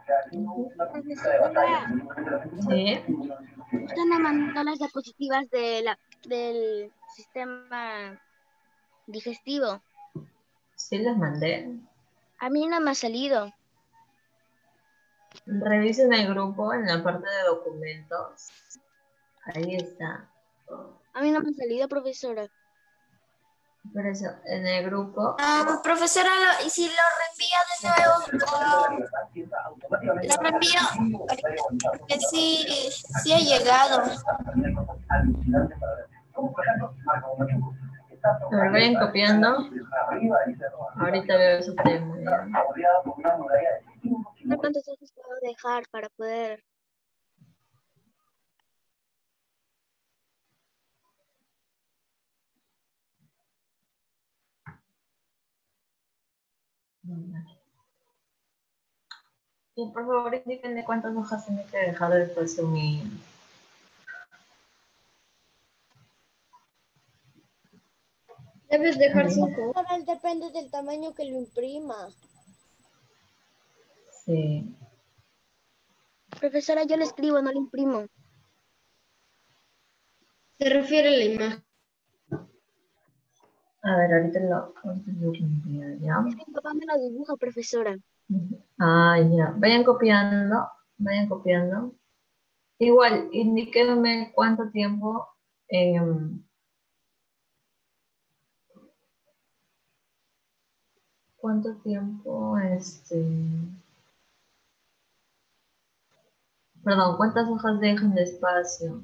Profesora, Sí. usted me mandó las diapositivas del sistema digestivo. Sí, les mandé. A mí no me ha salido. Revisen el grupo en la parte de documentos. Ahí está. A mí no me ha salido, profesora. Por eso, en el grupo. Profesora, y si lo reenvía de nuevo, lo reenvío, que sí ha llegado. A ver, vayan copiando. Ahorita veo esos temas. ¿Cuántos ojos puedo dejar para poder? Y por favor, indíquenme cuántas hojas tiene que dejar después de mi... Debes dejar 5. Depende del tamaño que lo imprima. Sí. Profesora, yo le escribo, no le imprimo. Se refiere a la imagen. A ver, ahorita lo reenvío, ¿ya? Es que mi papá me lo dibuja, profesora. Ah, ya. Vayan copiando. Vayan copiando. Igual, indíquenme cuánto tiempo... ¿cuánto tiempo, perdón, cuántas hojas dejan de espacio?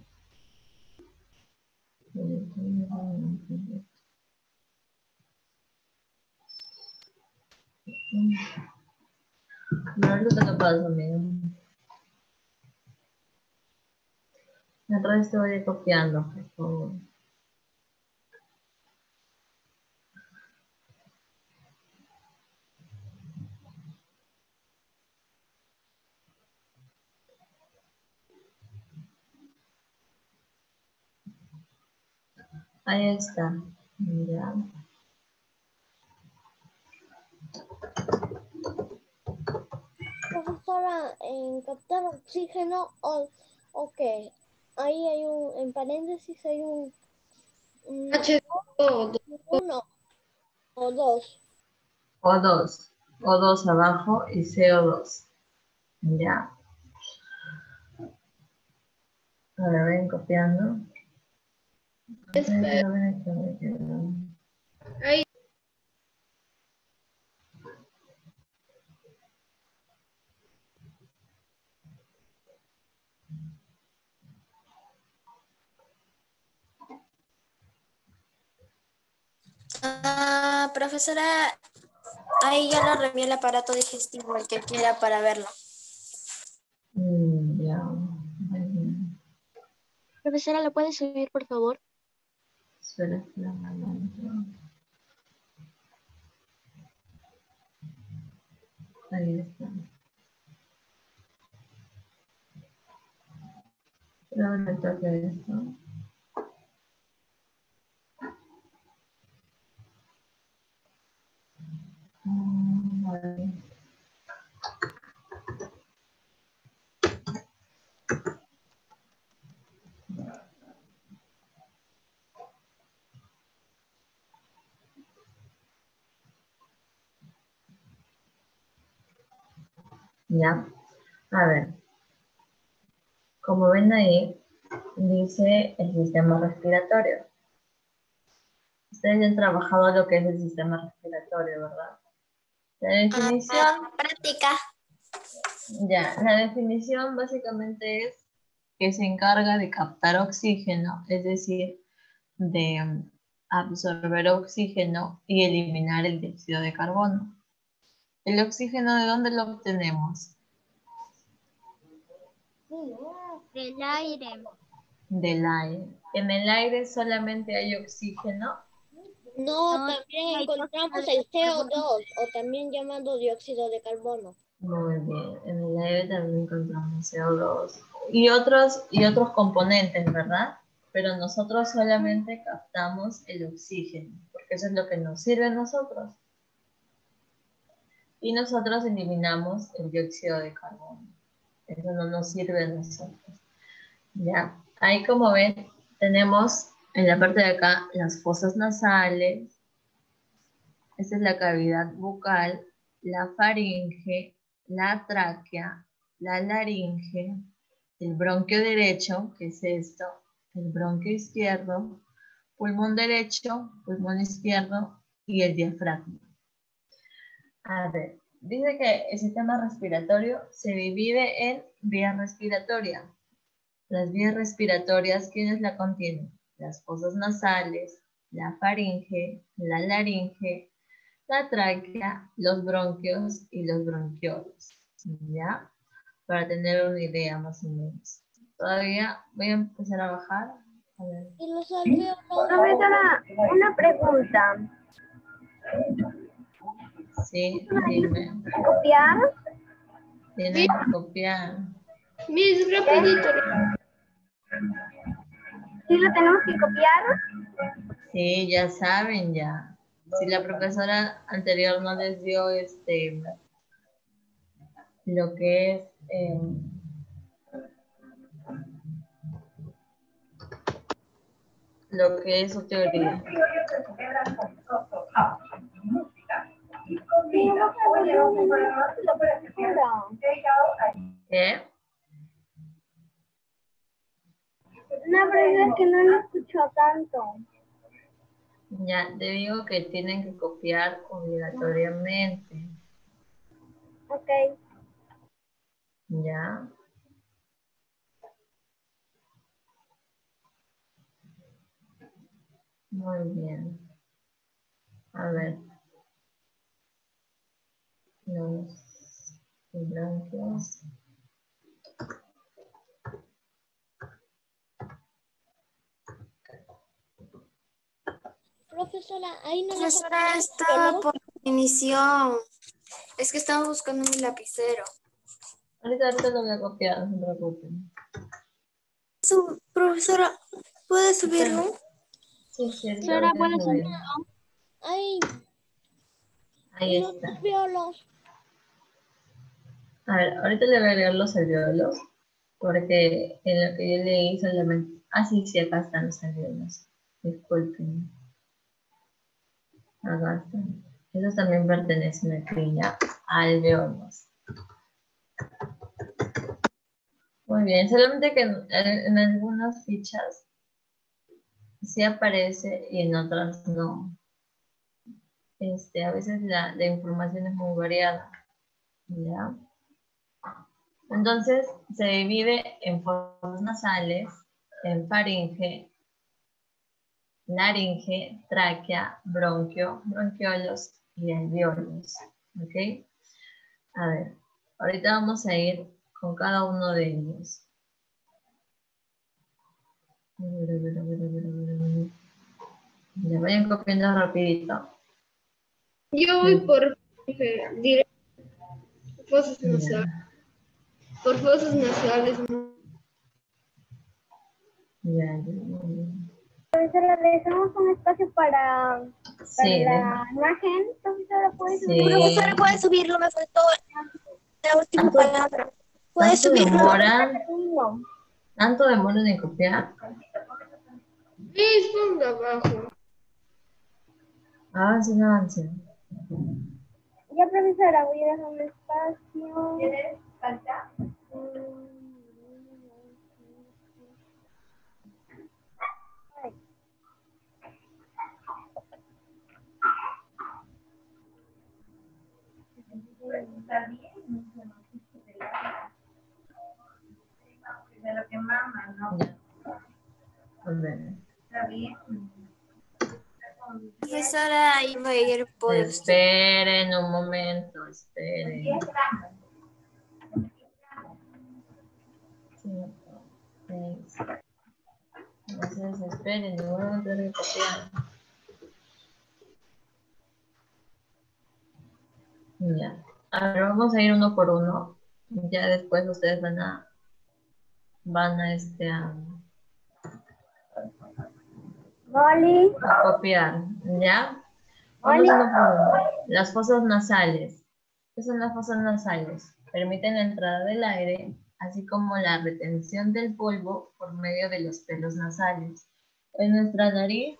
No, ahorita te lo paso, amigo. El resto voy a ir copiando, por favor. Ahí está. Ya. Profesora, en captar oxígeno, ok. Ahí hay en paréntesis hay un H2O. uno o dos. O2. O2 abajo y CO2. Ya. Ahora ven copiando. Ahí. Profesora, ahí ya lo reenvié el aparato digestivo, el que quiera para verlo. Ya. Profesora, ¿lo puede subir, por favor? Espera, espera, ahí está. Ahora me toca esto. Vale. Ya. A ver. Como ven ahí, dice el sistema respiratorio. Ustedes ya han trabajado lo que es el sistema respiratorio, ¿verdad? La definición, Práctica. ya, la definición básicamente es que se encarga de captar oxígeno, es decir, de absorber oxígeno y eliminar el dióxido de carbono. ¿El oxígeno de dónde lo obtenemos? Del aire. Del aire. En el aire solamente hay oxígeno. No, No, también hay encontramos dióxido el de carbono. CO2 o también llamado dióxido de carbono. Muy bien. En el aire también encontramos CO2 y otros componentes, ¿verdad? Pero nosotros solamente captamos el oxígeno, porque eso es lo que nos sirve a nosotros. y nosotros eliminamos el dióxido de carbono. Eso no nos sirve a nosotros. Ya, ahí como ven, tenemos en la parte de acá las fosas nasales. Esta es la cavidad bucal, la faringe, la tráquea, la laringe, el bronquio derecho, que es esto, el bronquio izquierdo, pulmón derecho, pulmón izquierdo y el diafragma. A ver, dice que el sistema respiratorio se divide en vías respiratorias. Las vías respiratorias, ¿quiénes la contienen? Las fosas nasales, la faringe, la laringe, la tráquea, los bronquios y los bronquiolos. ¿Ya? Para tener una idea más o menos. Todavía voy a empezar a bajar. A ver. Y los alveolos. Profesora, una pregunta. Sí, dime. ¿Copiar? Tienen que copiar. Miss, rapidito. ¿Sí lo tenemos que copiar? Sí, ya saben ya. Si la profesora anterior no les dio lo que es su teoría. ¿Qué? No, pero es que no lo escucho tanto. Ya, te digo que tienen que copiar obligatoriamente. Ok. Ya. Muy bien. A ver. Los bronquios. Profesora, ahí no Profesora, está por definición. Es que estamos buscando mi lapicero. Ahorita lo voy a copiar, no se preocupen. Profesora, ¿puede subirlo? Sí, sí, Profesora, ahorita ¿puedes lo veo. ahí Ahí los está. alveolos. A ver, ahorita le voy a leer los alveolos, porque en lo que yo leí solamente... Ah, sí, sí, acá están los alveolos. Disculpen. Acá están. Esos también pertenecen aquí ya, alveolos. Muy bien, solamente que en algunas fichas sí aparece y en otras no. A veces la información es muy variada. ¿Ya? Entonces se divide en fosas nasales, en faringe, laringe, tráquea, bronquio, bronquiolos y alveolos. ¿Ok? A ver, ahorita vamos a ir con cada uno de ellos. Le vayan copiando rapidito. Yo voy por directo. Fosas nasales. Por fosas nasales. Ya. Profesora, le dejamos un espacio para Sí, la imagen. Profesora, ¿puede sí. subir? Profesora, ¿puede subirlo? Me faltó la última ¿Tanto- palabra. ¿Puede ¿Tanto subirlo? demoran en copiar? Miss, ponga abajo. Avancen. Ya, profesora, voy a dejar un espacio. ¿Quieres falta? Está bien, de lo que mama, ¿no? Ya. A ver. Está bien. Profesora, ahí va a ir por usted. Esperen un momento, esperen. 10 gramos. 5, 6. No se desesperen, no van a tener que copiar. Ya. A ver, vamos a ir uno por uno. Ya después ustedes van a Molly. copiar. ¿Ya? Vamos uno por uno. Las fosas nasales. ¿Qué son las fosas nasales? Permiten la entrada del aire, así como la retención del polvo por medio de los pelos nasales. En nuestra nariz,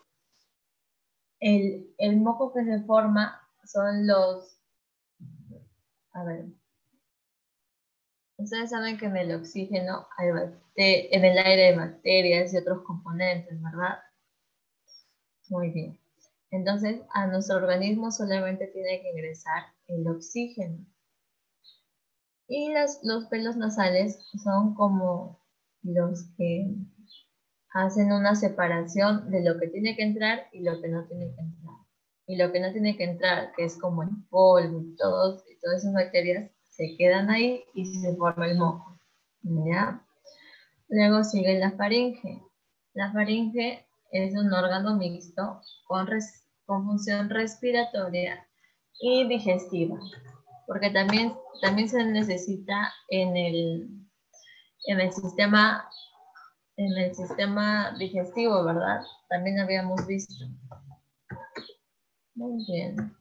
el moco que se forma son los... A ver, ustedes saben que en el oxígeno, en el aire hay bacterias y otros componentes, ¿verdad? Muy bien. Entonces, a nuestro organismo solamente tiene que ingresar el oxígeno. Y los pelos nasales son como los que hacen una separación de lo que tiene que entrar y lo que no tiene que entrar. Y lo que no tiene que entrar, que es como el polvo y todas esas bacterias, se quedan ahí y se forma el moco. ¿Ya? Luego sigue la faringe. La faringe es un órgano mixto con función respiratoria y digestiva, porque también se necesita en el sistema digestivo, ¿verdad? También habíamos visto. Muy bien.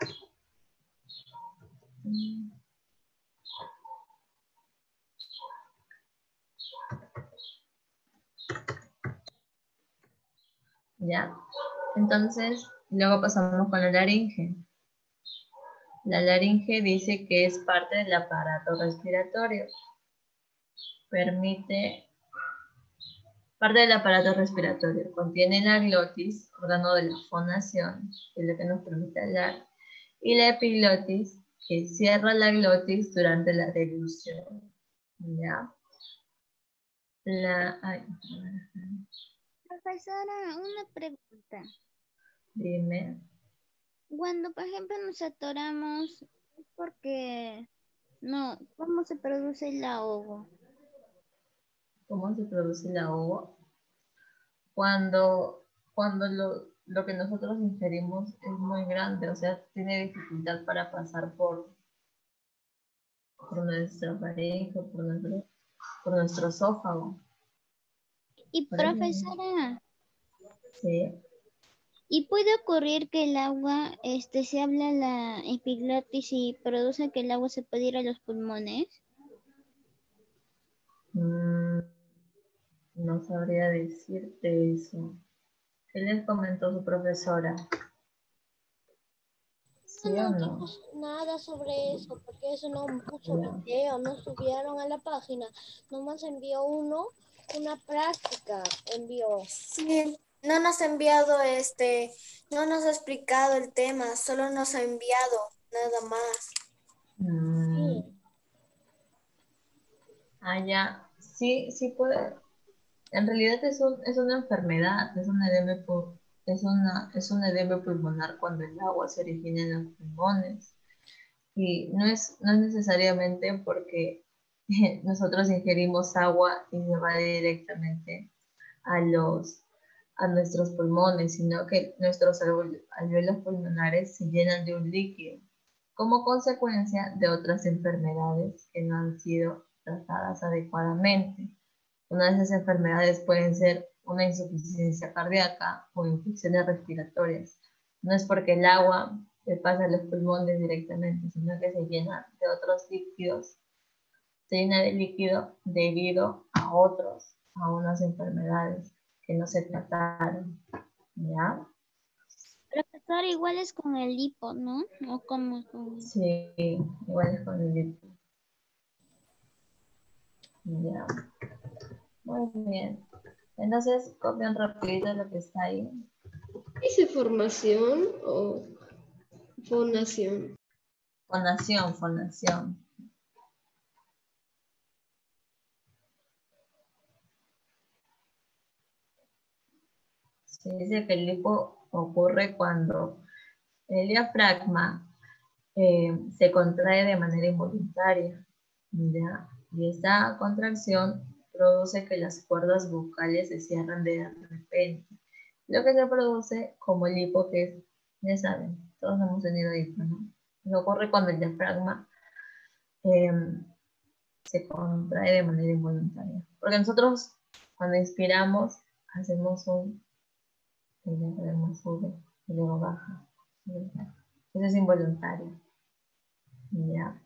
¿Ya? Entonces, luego pasamos con la laringe. La laringe dice que es parte del aparato respiratorio. Parte del aparato respiratorio. Contiene la glotis, órgano de la fonación, que es lo que nos permite hablar, y la epiglotis, que cierra la glotis durante la deglución. ¿Ya? Profesora, una pregunta. Dime. Cuando, por ejemplo, nos atoramos, es porque no, ¿cómo se produce el ahogo? ¿Cómo se produce el ahogo? Cuando lo que nosotros ingerimos es muy grande, o sea, tiene dificultad para pasar por nuestra faringe, por nuestro esófago. Y Por eso, profesora, sí. ¿y puede ocurrir que el agua, se habla la epiglotis y produce que el agua se pueda ir a los pulmones? Mm, no sabría decirte eso. ¿Qué les comentó su profesora? ¿Sí o No no? dimos nada sobre eso, porque eso no puso Ya. video, no subieron a la página, nomás envió una práctica, envió. Sí, no nos ha enviado no nos ha explicado el tema, solo nos ha enviado, nada más. Mm, Sí. ya. Sí, sí puede. En realidad es una enfermedad, es un edema pulmonar cuando el agua se origina en los pulmones. Y no es necesariamente porque nosotros ingerimos agua y se va directamente a a nuestros pulmones, sino que nuestros alvéolos pulmonares se llenan de un líquido como consecuencia de otras enfermedades que no han sido tratadas adecuadamente. Una de esas enfermedades pueden ser una insuficiencia cardíaca o infecciones respiratorias. No es porque el agua le pasa a los pulmones directamente, sino que se llena de otros líquidos. Se llena de líquido debido a unas enfermedades que no se trataron. ¿Ya? Profesora, igual es con el hipo, ¿no? ¿O cómo es con el... Sí, igual es con el líquido. Ya. Muy bien. Entonces, copian rapidito lo que está ahí. ¿Dice formación o fonación? Fonación, fonación. Se dice que el hipo ocurre cuando el diafragma se contrae de manera involuntaria, ¿ya? Y esta contracción produce que las cuerdas vocales se cierren de repente, lo que se produce como el hipo, que es, ya saben, todos hemos tenido hipo, ¿no? Eso ocurre cuando el diafragma eh, se contrae de manera involuntaria. Porque nosotros cuando inspiramos hacemos el diafragma sube y luego baja. Eso es involuntario. Ya.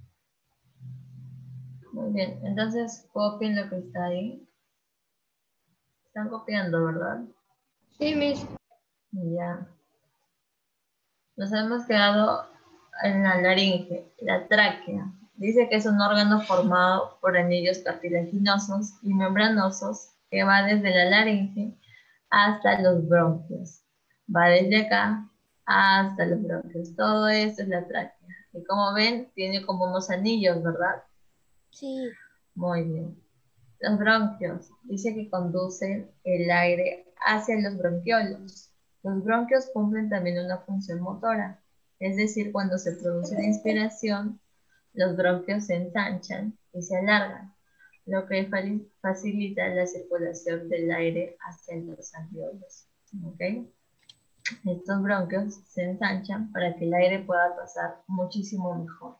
Muy bien, entonces copien lo que está ahí. Están copiando, ¿verdad? Sí, Miss. Ya. Nos hemos quedado en la laringe, la tráquea. Dice que es un órgano formado por anillos cartilaginosos y membranosos que va desde la laringe hasta los bronquios. Va desde acá hasta los bronquios. Todo esto es la tráquea. Y como ven, tiene como unos anillos, ¿verdad? Sí. Muy bien. Los bronquios. Dice que conducen el aire hacia los bronquiolos. Los bronquios cumplen también una función motora. Es decir, cuando se produce la inspiración, los bronquios se ensanchan y se alargan, lo que facilita la circulación del aire hacia los alveolos. ¿Ok? Estos bronquios se ensanchan para que el aire pueda pasar muchísimo mejor.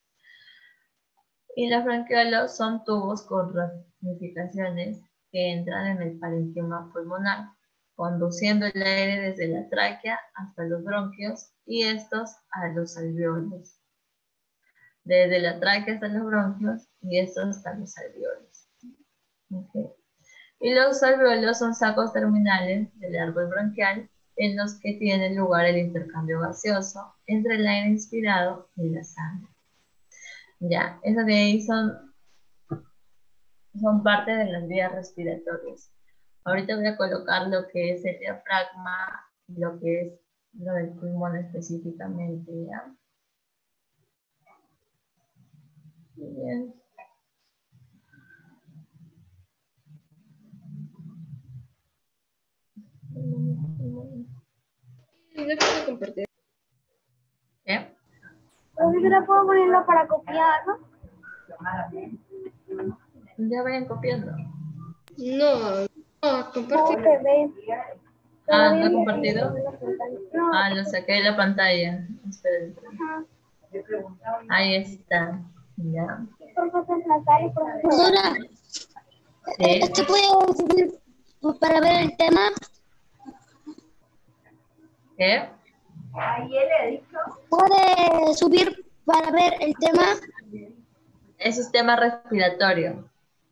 Y los bronquiolos son tubos con ramificaciones que entran en el parénquima pulmonar, conduciendo el aire desde la tráquea hasta los bronquios y estos a los alveolos. Desde la tráquea hasta los bronquios y estos hasta los alveolos. ¿Okay? Y los alveolos son sacos terminales del árbol bronquial en los que tiene lugar el intercambio gaseoso entre el aire inspirado y la sangre. Ya, eso de ahí son parte de las vías respiratorias. Ahorita voy a colocar lo que es el diafragma y lo que es lo del pulmón específicamente, ¿ya? Bien. Déjame compartir. ¿Qué? Profesora, ¿puedo ponerlo para copiarlo? Ya vayan copiando. No, ¿Cómo compartir. se ve? Ah, ¿no ha compartido? No. Ah, lo saqué de la pantalla. Esperen. Ajá. Ahí está. Ya. Son cosas nasales, profesora. Profesora, Sí. ¿este puede subir para ver el tema? ¿Qué? ¿Puede subir para ver el tema? Es sistema respiratorio.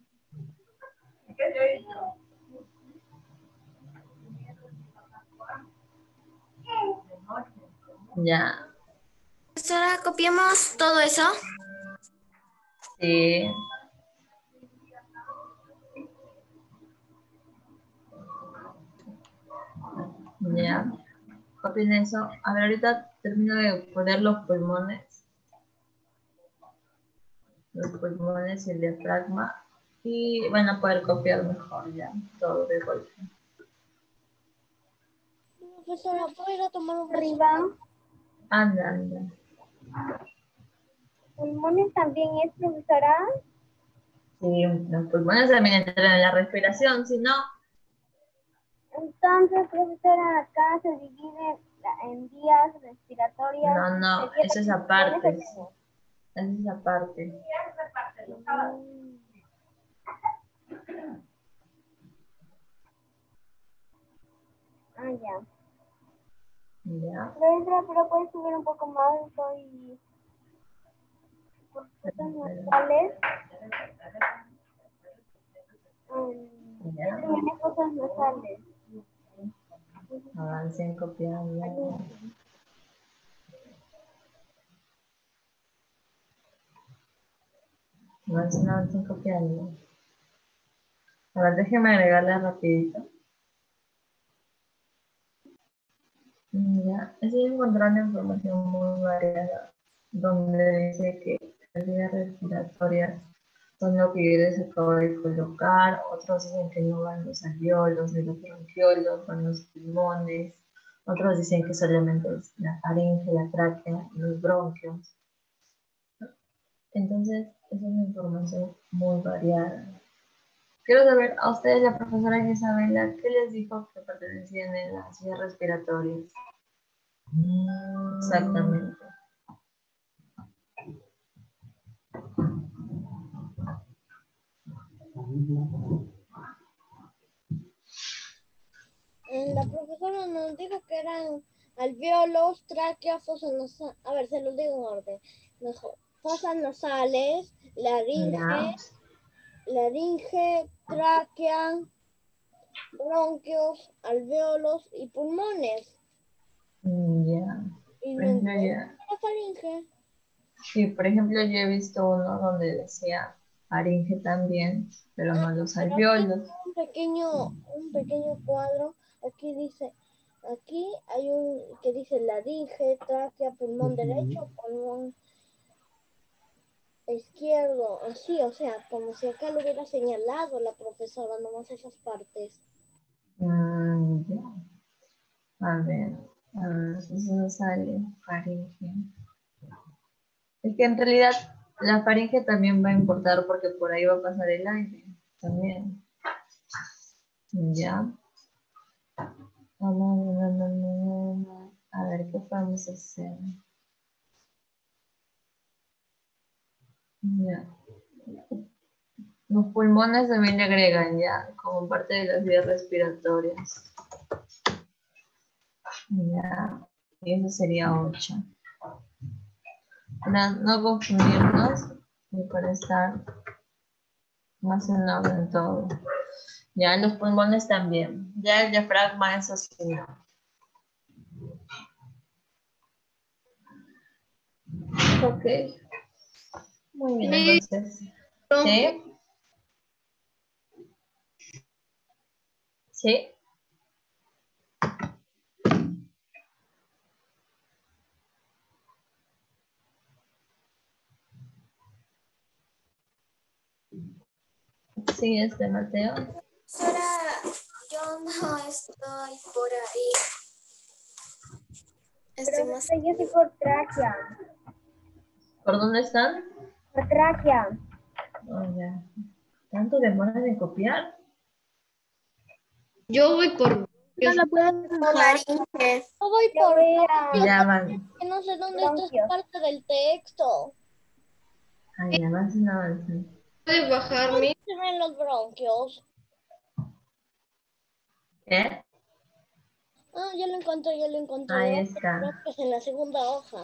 Ya. Profesora, copiamos todo eso. Sí. Ya. Copien eso. A ver, ahorita termino de poner los pulmones. Los pulmones y el diafragma. Y van a poder copiar mejor ya. Todo de golpe. Profesora, ¿puedo ir a tomar un Arriba. Anda, anda. Pulmones también es, profesora. Sí, los pulmones también entran en la respiración, si no, Entonces, profesora, acá se divide en vías respiratorias. no, Sería eso es los pulmones aparte. también. Esa es aparte. Ah, ya. Ya. Profesora, pero puedes subir un poco más, estoy por cosas nasales. Ya. Tiene cosas nasales. Avancen copiando. Avancen copiando. A ver, déjeme agregarle rapidito. Ya, estoy encontrando información muy variada, donde dice que las vías respiratorias son lo que yo les acabo de colocar, otros dicen que no van los alveolos ni los bronquiolos, van los pulmones, otros dicen que solamente es la faringe, la tráquea y los bronquios. Entonces, es una información muy variada. Quiero saber, a ustedes, la profesora Isabela, ¿qué les dijo que pertenecían en las vías respiratorias? Exactamente. La profesora nos dijo que eran alvéolos, tráquea, fosas nasales. A ver, se los digo en orden. Mejor. Fosas nasales, Ya. laringe, tráquea, bronquios, alvéolos y pulmones. Ya. Y Por no ejemplo, encuentro ya. la faringe. Sí, por ejemplo, yo he visto uno donde decía faringe también, pero no los Pero aquí alvéolos. un pequeño cuadro. Aquí hay un que dice laringe, tráquea, pulmón derecho, pulmón izquierdo, así, o sea, como si acá lo hubiera señalado la profesora, nomás esas partes. Ya. A ver, eso no sale, faringe. Es que en realidad la faringe también va a importar porque por ahí va a pasar el aire también. Ya. A ver, ¿qué podemos hacer? Ya. Los pulmones también le agregan ya, como parte de las vías respiratorias. Ya. Y eso sería 8. Para no confundirnos y para estar más en orden todo. Ya, los pulmones también. Ya el diafragma, eso sí. No. Ok. Muy bien, entonces. ¿Sí? ¿Sí? Sí, Mateo. Profesora, yo no estoy por ahí. Estoy más... Profesora, yo soy por tráquea. ¿Por dónde están? Por tráquea. Oh, ya. ¿Tanto demoran en copiar? Yo voy por... No la puedo por laringe. No voy Yo por voy a Ya van. que no sé dónde está esa bronquios. parte del texto. Ay, ya avanzan, avanzan. ¿Puedes bajarme? Se ven los bronquios. ¿Qué? Ah, ya lo encontré, ya lo encontré. Ahí Debajo de los está. bronquios en la segunda hoja.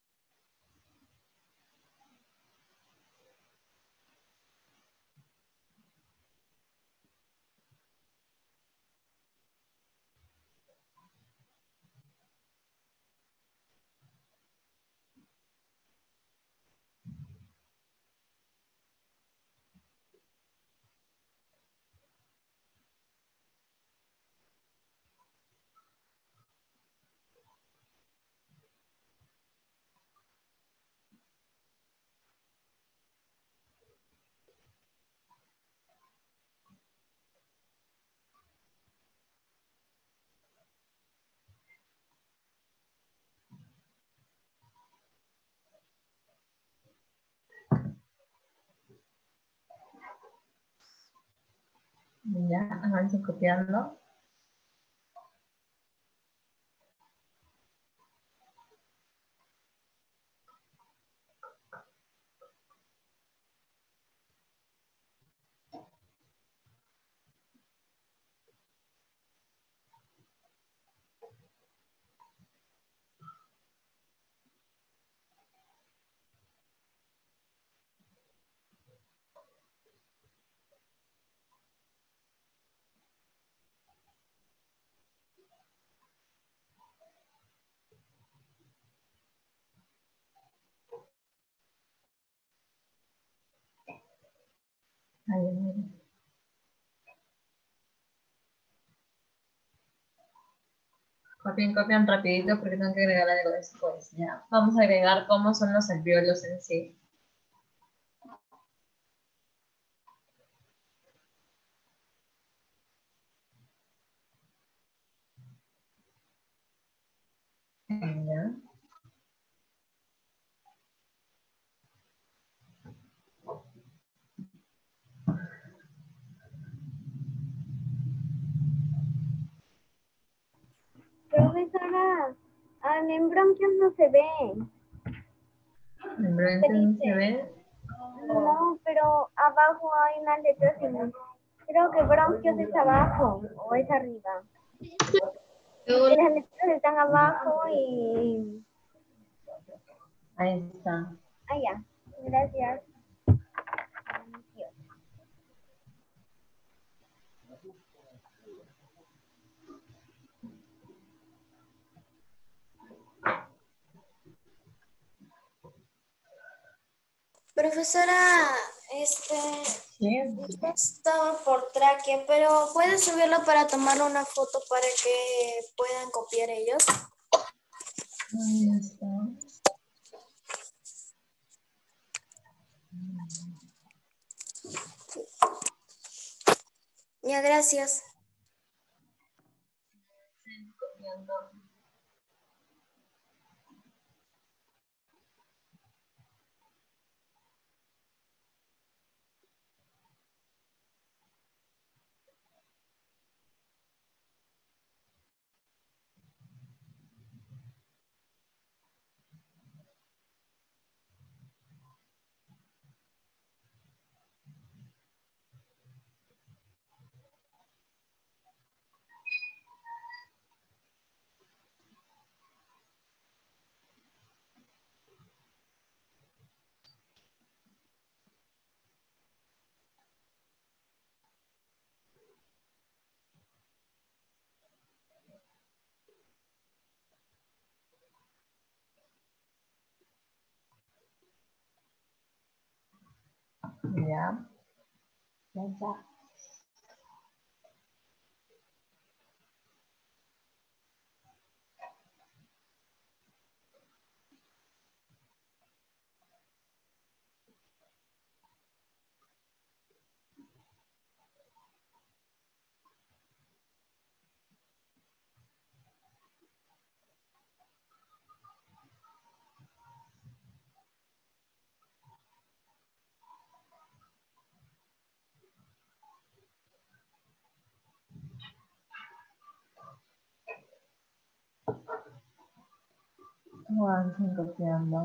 Ya, avancen copiando. Ahí, ahí. Copian rapidito porque tengo que agregar algo después. Ya. Vamos a agregar cómo son los alvéolos en sí. Ya. Profesora, en bronquios no se ve. En bronquios no se ve. No, pero abajo hay unas letras y creo que bronquios es abajo o es arriba. Y las letras están abajo y... Ahí está. Ah, ya. Gracias. Profesora, Sí. ya estaba por traque, pero ¿puedes subirlo para tomar una foto para que puedan copiar ellos? Ahí está. Ya, gracias. Copiando. Ya. Ya está. Avancen copiando.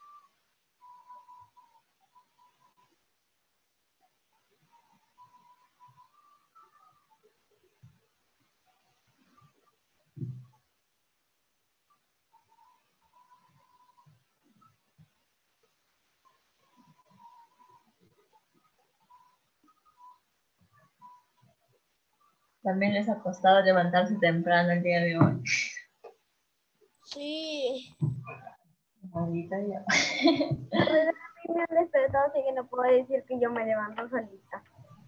También les ha costado levantarse temprano el día de hoy. Sí. Ahorita ya. Pues a mí me han despertado, así que no puedo decir que yo me levanto solita.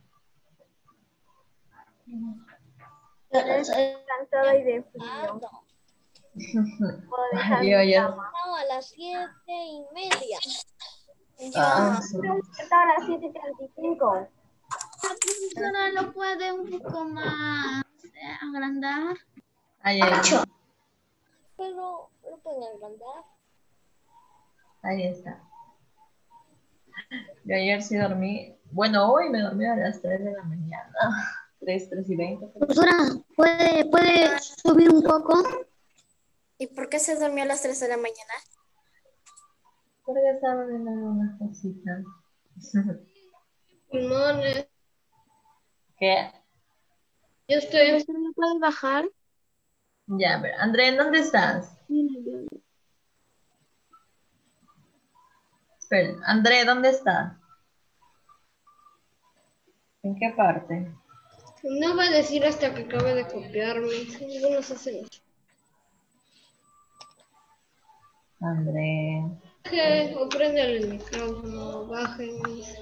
Estoy cansada y de frío. Puedo dejar Yo mi ya. cama. No, a las 7:30. Ah, Me he despertado a las 7:35. La profesora lo puede un poco más agrandar. ahí, está. Pero lo pueden agrandar. Ahí está. Yo ayer sí dormí. Bueno, hoy me dormí a las 3 de la mañana. 3:20. Profesora, ¿puede subir un poco? ¿Y por qué se durmió a las 3 de la mañana? Porque estaba viendo unas cositas. Pulmones. ¿Qué? Yo estoy. Profesora, ¿lo puede bajar? Ya, a ver. André, ¿dónde estás? Espera. André, ¿dónde estás? ¿En qué parte? No va a decir hasta que acabe de copiarme. Algunos hacen eso. André. Baje o prende el micrófono. Bajen.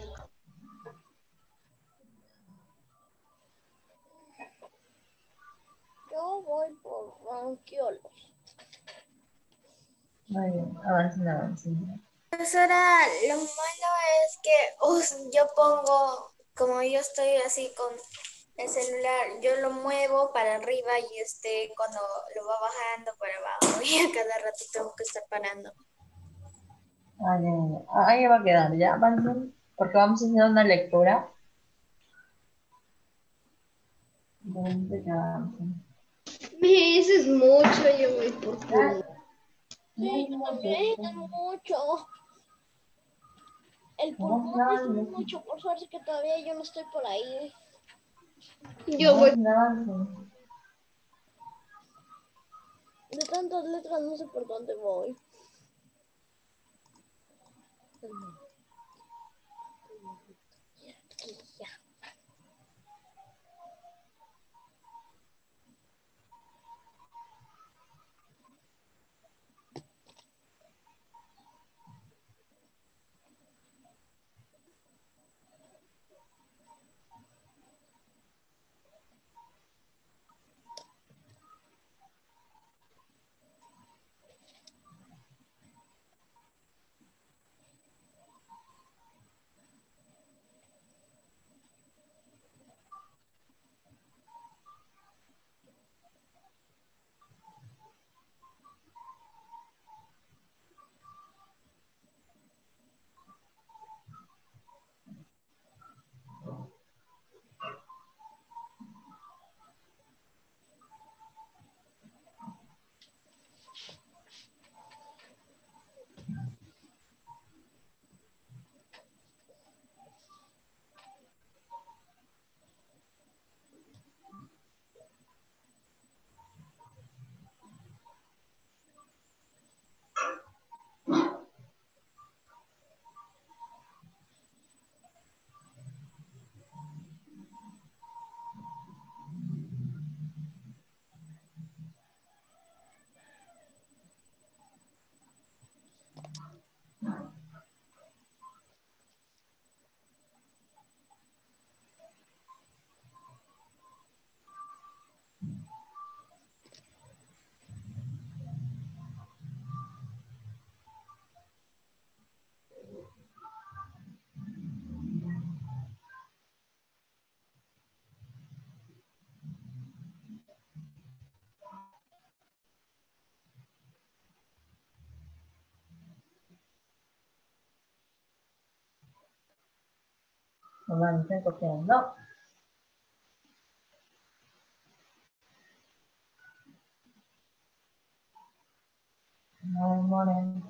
Yo voy por bronquiolos. Muy bien. Avancen, avancen. Profesora, lo malo es que yo pongo, como yo estoy así con el celular, yo lo muevo para arriba y cuando lo va bajando para abajo y a cada rato tengo que estar parando. Ah, ya, ya. Ahí va a quedar, ya avancen. Porque vamos a hacer una lectura. Entonces ya avancen. Eso es mucho. Yo voy por pulmón. Sí, yo también mucho. El pulmón es mucho, por suerte que todavía yo no estoy por ahí. Yo voy. Avancen, avancen. De tantas letras no sé por dónde voy. Ya. Mamá, me están copiando. No demoren.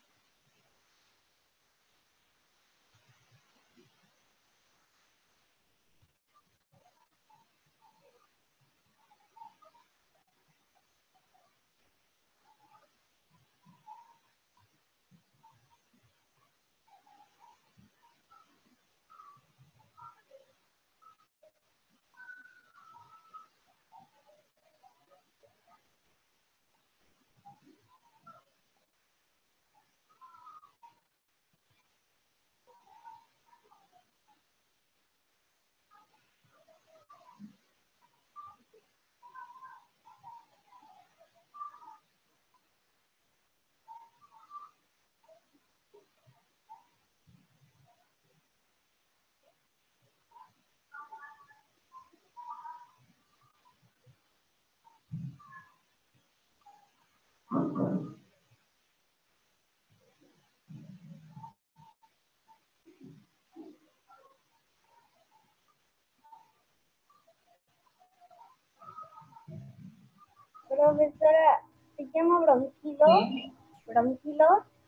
Profesora, se llama bronquilo. ¿Sí? Bronquilo.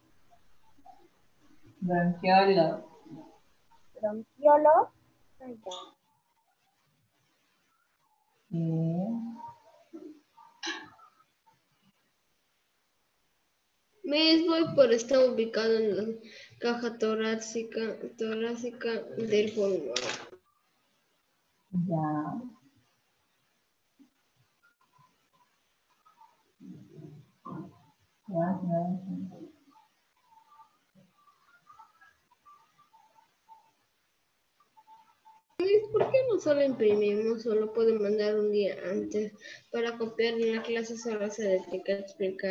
Bronquiolo. Bronquiolo. Ay, ya. Sí. Voy por estar ubicado en la caja torácica del pulmón. Ya. Ya, ya. ¿Por qué no solo imprimimos? Solo pueden mandar un día antes para copiar en la clase, solo se les tiene que explicar.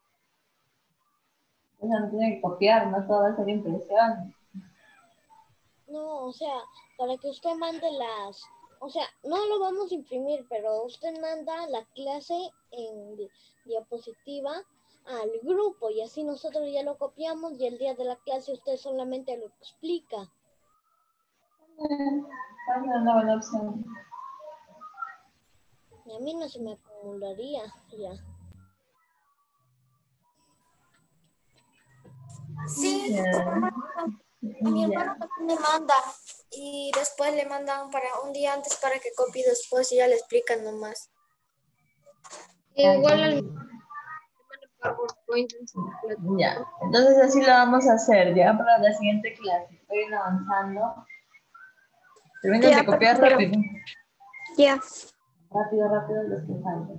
Eso no tiene que copiar, no todo va a ser impresión. No, o sea, para que usted mande o sea, no lo vamos a imprimir, pero usted manda la clase en diapositiva al grupo y así nosotros ya lo copiamos y el día de la clase usted solamente lo explica. Es una buena opción. Y a mí no se me acumularía ya. Sí, Ya. mi hermano Ya. también le manda y después le mandan para un día antes para que copie después y ya le explican nomás. Igual al PowerPoint en su plataforma. Ya, entonces así lo vamos a hacer ya para la siguiente clase. Estoy avanzando. Termino de copiar rápido. Ya. Rápido, rápido los que faltan.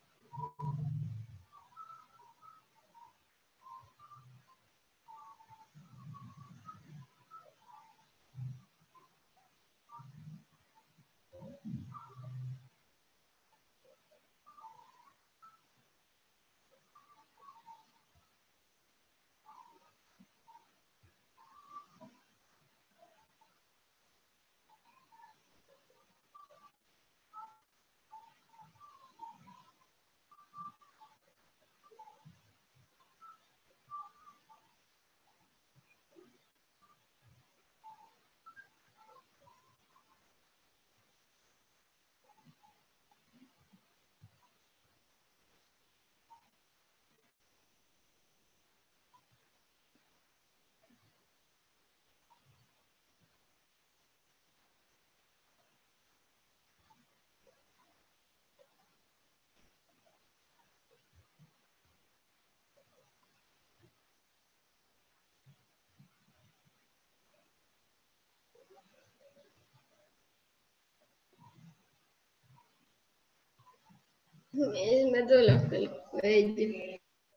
Me duele el cuello.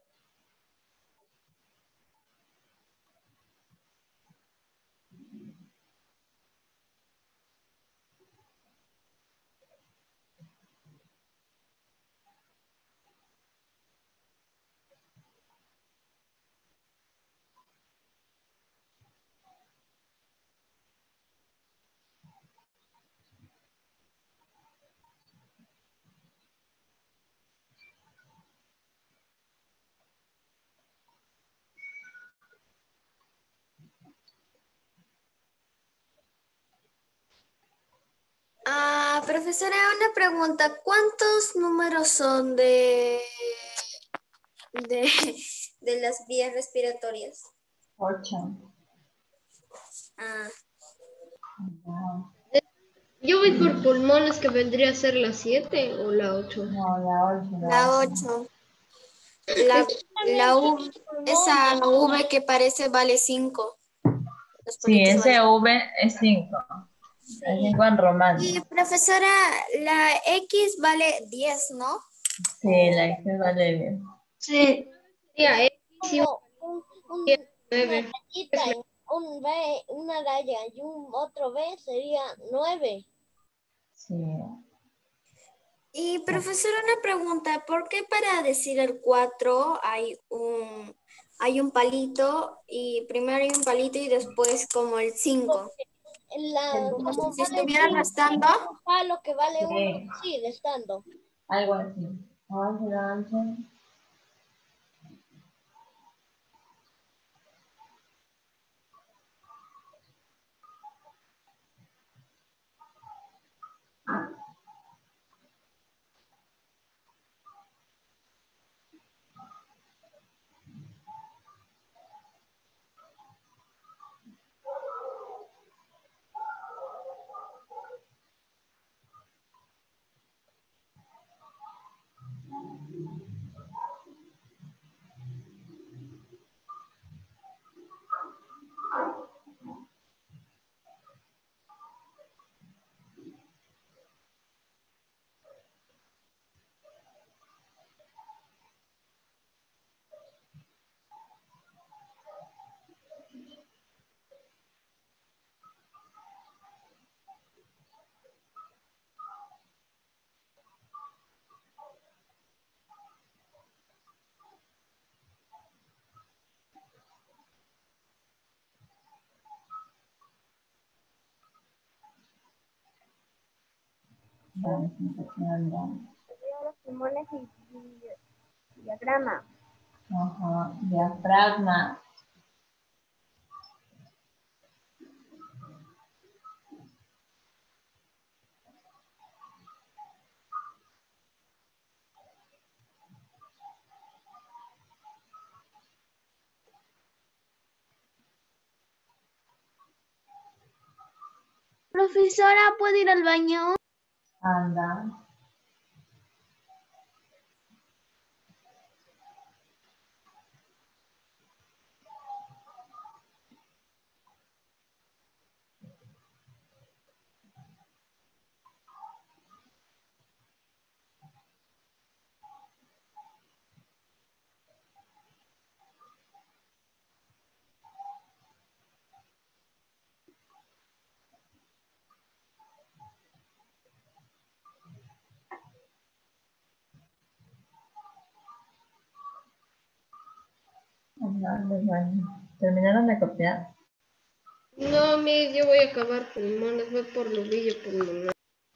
Profesora, una pregunta. ¿Cuántos números son de las vías respiratorias? 8. Ah, Yo voy por pulmones, que vendría a ser la 7 o la 8. No, la 8. la 8. La U, esa V que parece vale 5. Los Sí, palitos ese valen. V es 5. Es 5 en romano. Y profesora, la X vale 10, ¿no? Sí, la X vale bien. Sí. Sería X y Como una 9. rayita, un B, una raya y un otro B sería 9. Sí. Y profesora, una pregunta. ¿Por qué para decir el 4 hay un palito y primero hay un palito y después como el 5? Como Como si vale estuviera 5, restando. un palo que vale 1, Sí, sí, restando. algo así. 11, 11. Vamos empezando. Los pulmones y diagrama. Ajá. Diafragma. Profesora, ¿puedo ir al baño? Anda. Dale, bueno. ¿Terminaron de copiar? No, yo voy a acabar pulmones, voy por lobillo pulmonar.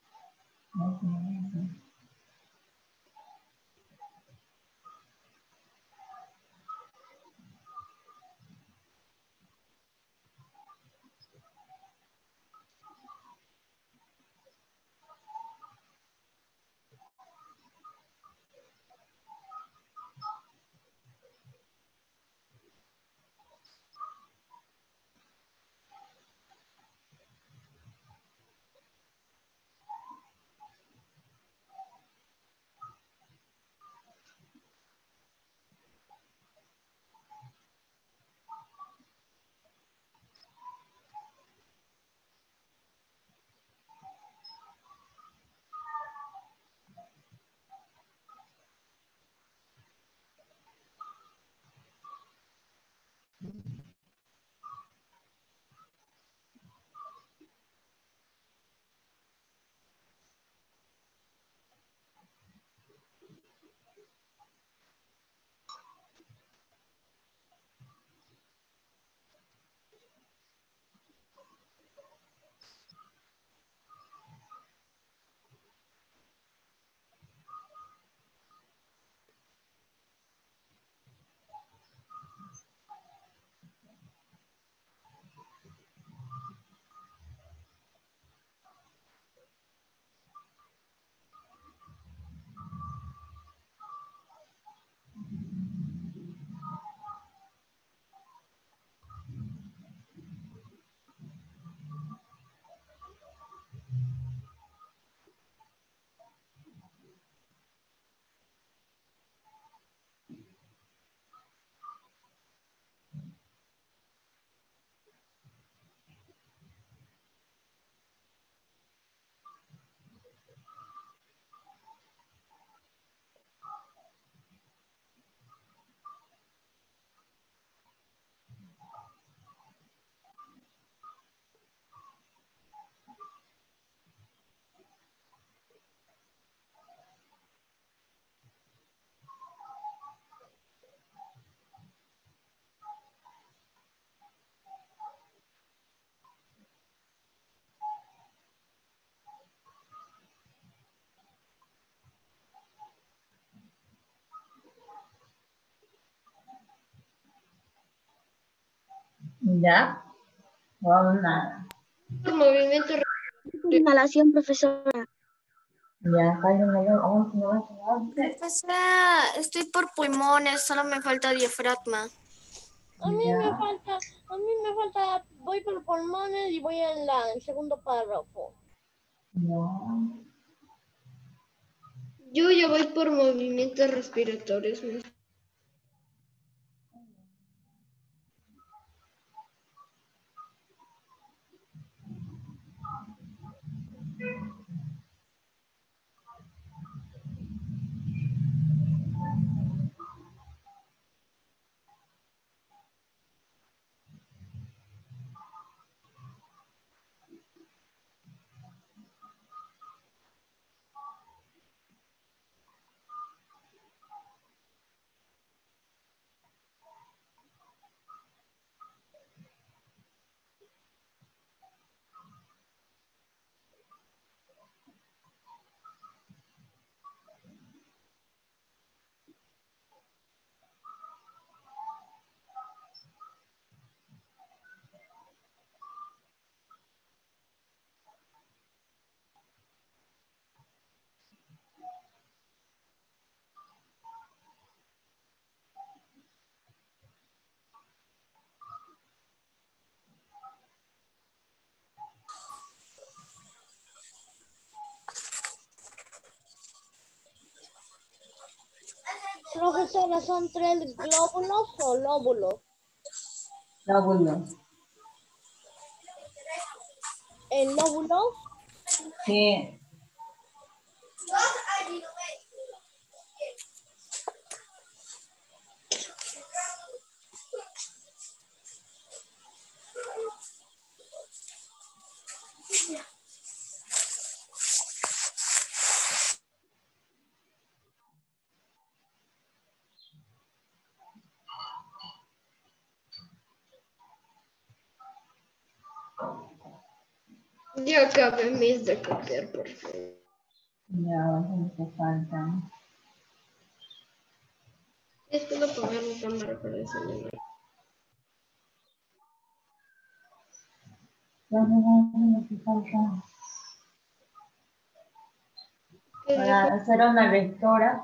¿Ya? No, nada. Movimiento. Inhalación, profesora. Ya, cállenme, avance. Profesora, estoy por pulmones, solo me falta diafragma. A mí me falta, voy por pulmones y voy en el segundo párrafo. No. Yo ya voy por movimientos respiratorios. Profesora, ¿son 3 glóbulos o lóbulos? Lóbulos. ¿El lóbulo? Sí. Ya acabé mis de copiar, por favor. Ya, me faltan. Puedo apagar mi cámara para enseñar. Me faltan. Para hacer una lectura.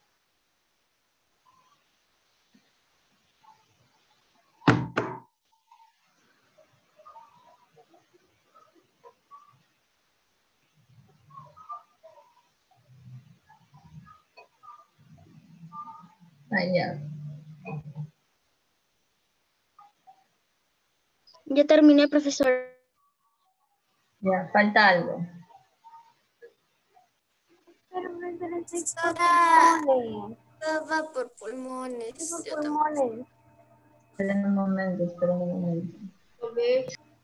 Ya. Ya terminé, profesor. Ya, falta algo. Pero profesora, estoy por Profesora, pulmones. estaba por pulmones. Estoy Yo por también. pulmones. Esperen un momento, esperen un momento. A ver.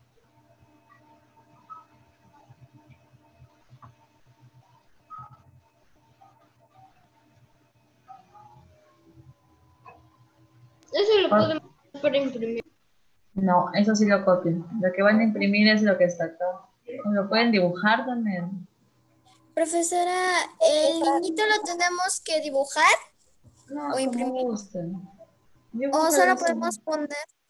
Eso lo puedo mandar para imprimir. No, eso sí lo copian. Lo que van a imprimir es lo que está acá. Lo pueden dibujar también. Profesora, ¿el niñito lo tenemos que dibujar No, o como imprimir? gusten. O Dibújalo solo así. podemos poner,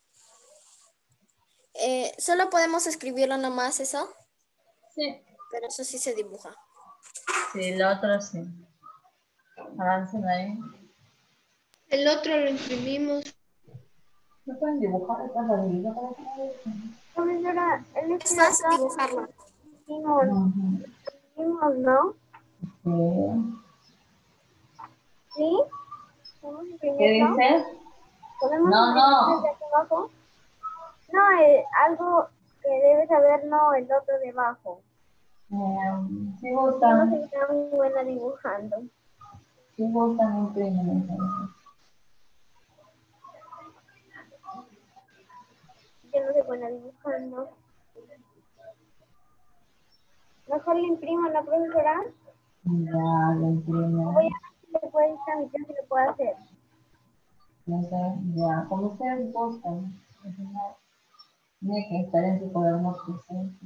solo podemos escribirlo nomás eso, Sí, pero eso sí se dibuja. sí, lo otro sí. Avancen ahí. El otro lo imprimimos. No pueden dibujar esta familia para que no dejen. Profesora, el Es este de fácil acá, dibujarlo. imprimimos, ¿no? Sí. ¿Sí? ¿Podemos ¿Qué imprimirlo? dices? ¿Podemos No, imprimir desde no. aquí abajo? No, algo que debe saber, no, el otro debajo. Si Yo no gustan, soy tan buena dibujando. si gustan, imprimen entonces. Yo no soy buena dibujando. Mejor le imprimo a la profesora. Ya, lo imprimen. Voy a ver si le puede tramitar, si lo puede hacer. No sé, ya, como ustedes gustan. Tiene que estar en su cuaderno presente.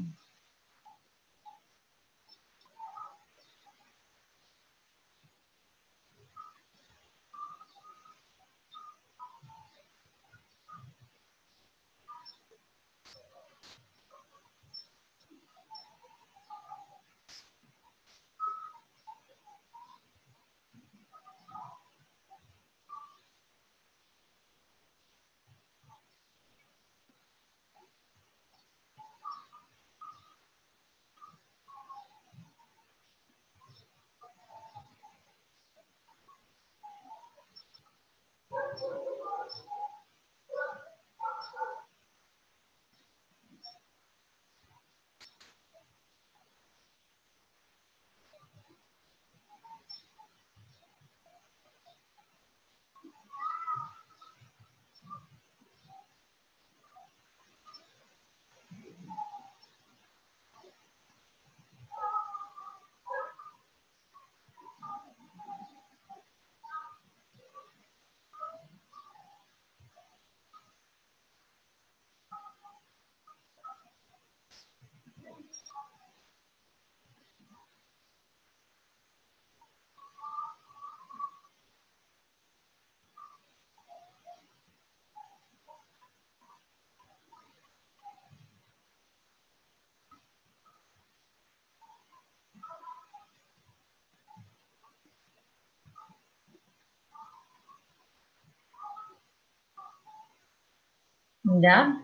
¿Ya?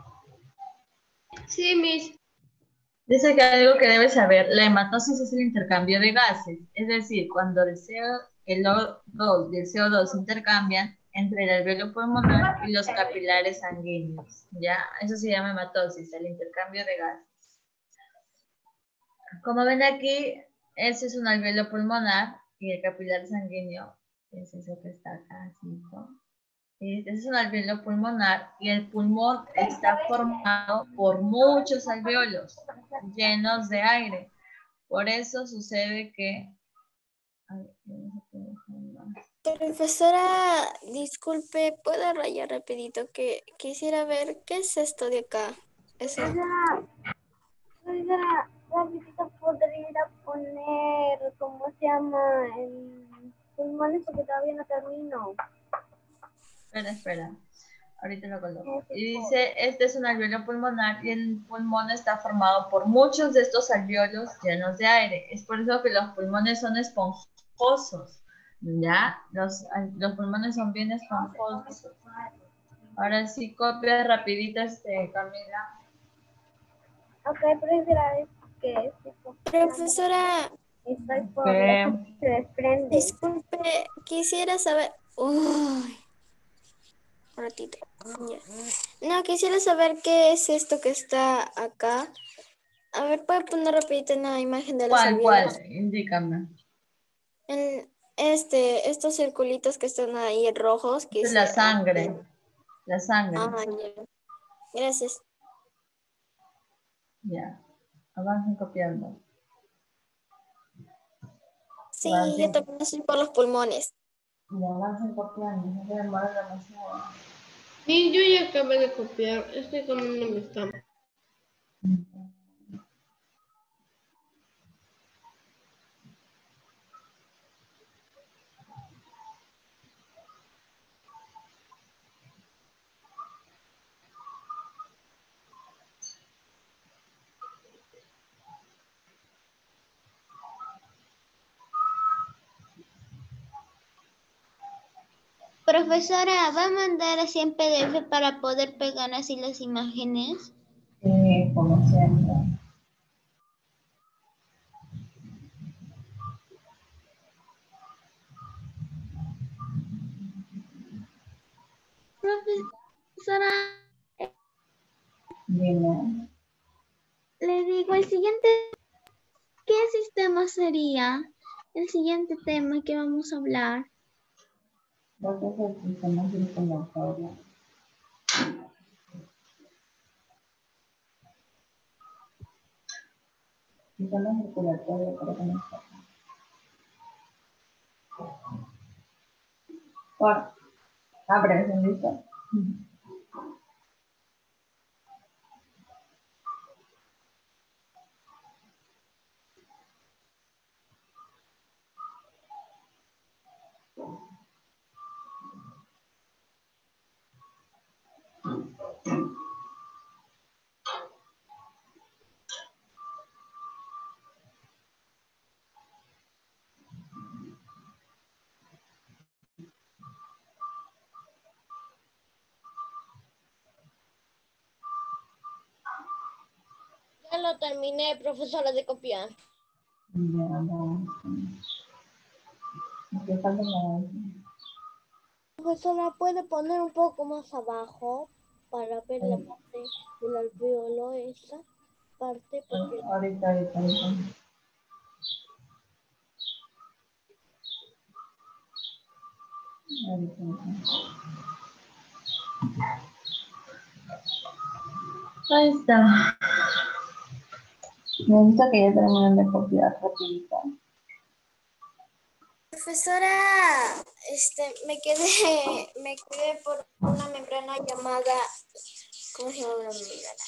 Sí, mis. Dice que algo que debes saber, la hematosis es el intercambio de gases, es decir, cuando el O2 y el CO2 se intercambian entre el alveolo pulmonar y los capilares sanguíneos, ¿ya? Eso se llama hematosis, el intercambio de gases. Como ven aquí, ese es un alveolo pulmonar y el capilar sanguíneo es eso que está acá, así, ¿no? Este es un alveolo pulmonar y el pulmón está formado por muchos alveolos llenos de aire. Por eso sucede que... Profesora, disculpe, ¿puedo rayar rapidito? Que quisiera ver qué es esto de acá. Eso. Profesora, soy profesora, rapidito podría poner, ¿cómo se llama? El pulmones porque todavía no termino. Espera. Ahorita lo coloco. Ese Y dice, este es un alveolo pulmonar y el pulmón está formado por muchos de estos alveolos llenos de aire. Es por eso que los pulmones son esponjosos. ¿Ya? Los pulmones son bien esponjosos. Ahora sí, copia rapidito, Camila. Ok, profesora, es que Profesora, estoy por ¿Qué? se desprende. disculpe, quisiera saber. Uy, un ratito. Ya. No, quisiera saber qué es esto que está acá. A ver, ¿puede poner rapidito una imagen de los alveolos? ¿Cuál? Indícame. En estos circulitos que están ahí rojos, que Esta es dice. la sangre. La sangre. Ya. Gracias. Ya. Avancen copiando. Sí, yo Avancen, también estoy por los pulmones. ya, avancen copiando. No se demoran demasiado. Sí, yo ya acabé de copiar. Estoy comiendo mi cama. Profesora, ¿va a mandar así en PDF para poder pegar así las imágenes? Sí, como siempre. Profesora, Dime. le digo, el siguiente, ¿qué sistema sería? El siguiente tema que vamos a hablar. Creo que es el sistema circulatorio. Sistema circulatorio, creo que no está. Por. Abre, listo. Ya lo terminé, profesora, de copiar. Ya, vamos. ¿Qué falta más? Profesora, ¿puede poner un poco más abajo para ver la parte del alveolo, esa parte? Porque Ahorita. Ahí está. Me gusta que ya terminen de copiar rapidito. Profesora, me quedé por una membrana llamada, ¿cómo se llama la membrana?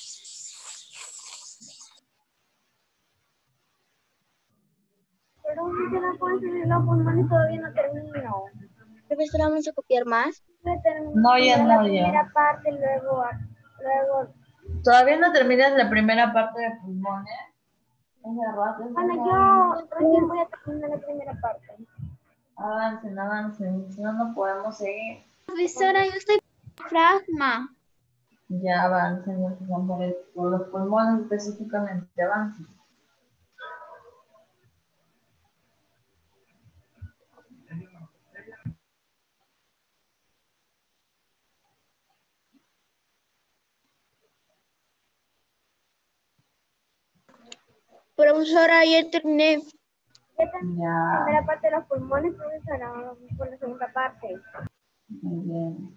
Pero profesora, ¿puedo enseñar los pulmones? Todavía no termino. Profesora, ¿vamos a copiar más? No, ya Primero no, la ya. primera parte, luego Todavía no terminas la primera parte de pulmones. Es de rato, bueno, yo recién voy a terminar la primera parte. Avancen. Si no, no podemos seguir. Profesora, yo estoy fragma. Ya avancen, no se van por los pulmones específicamente. Avancen. Profesora, ya terminé. Ya terminé Ya. la primera parte de los pulmones, profesora, vamos por la segunda parte. Muy bien.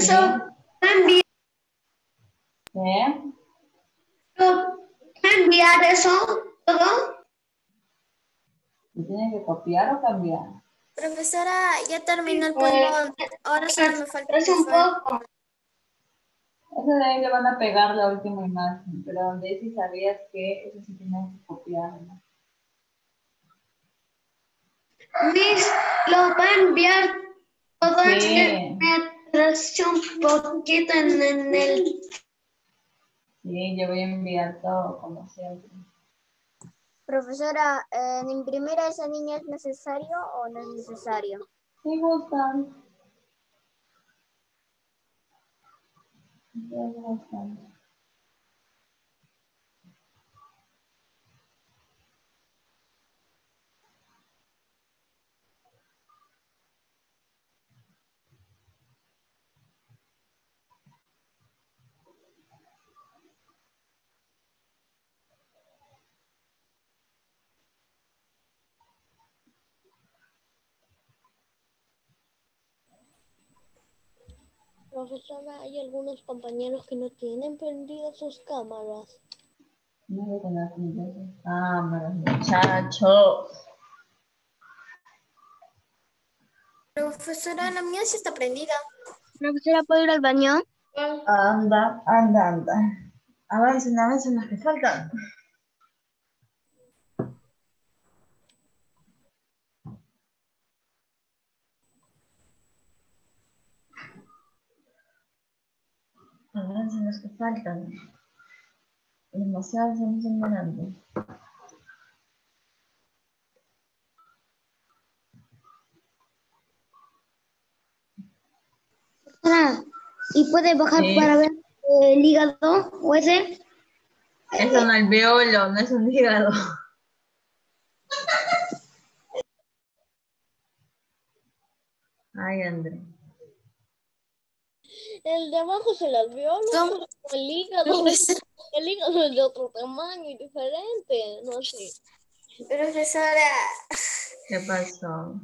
Profesor, ¿puede enviar, ¿Qué? puede enviar eso todo? ¿Lo tienes que copiar o cambiar? Profesora, ya terminó el pulmón. Ahora solo me falta Es un empezar. poco. Eso de ahí le van a pegar la última imagen, pero donde sí sabías que eso sí tienes que copiarlo. Miss, lo va a enviar todo. Sí. Me atrasé un poquito en el... Sí, yo voy a enviar todo como siempre. Profesora, ¿imprimir a esa niña es necesario o no es necesario? Sí, gustan. Sí, gustan. Profesora, hay algunos compañeros que no tienen prendidas sus cámaras. No voy a tener cámaras, muchachos. Profesora, la mía sí está prendida. Profesora, ¿puedo ir al baño? Anda, anda, anda. Avancen, avancen los que faltan. Avancen los que faltan. Demasiados estamos demorando. ¿Y puede bajar Sí. para ver el hígado o ese? Eso no es alveolo, no es un hígado. Ay, André. El de abajo se las vio, ¿Cómo? el hígado. Profesora, El hígado es de otro tamaño y diferente, no sé. profesora, ¿Qué pasó?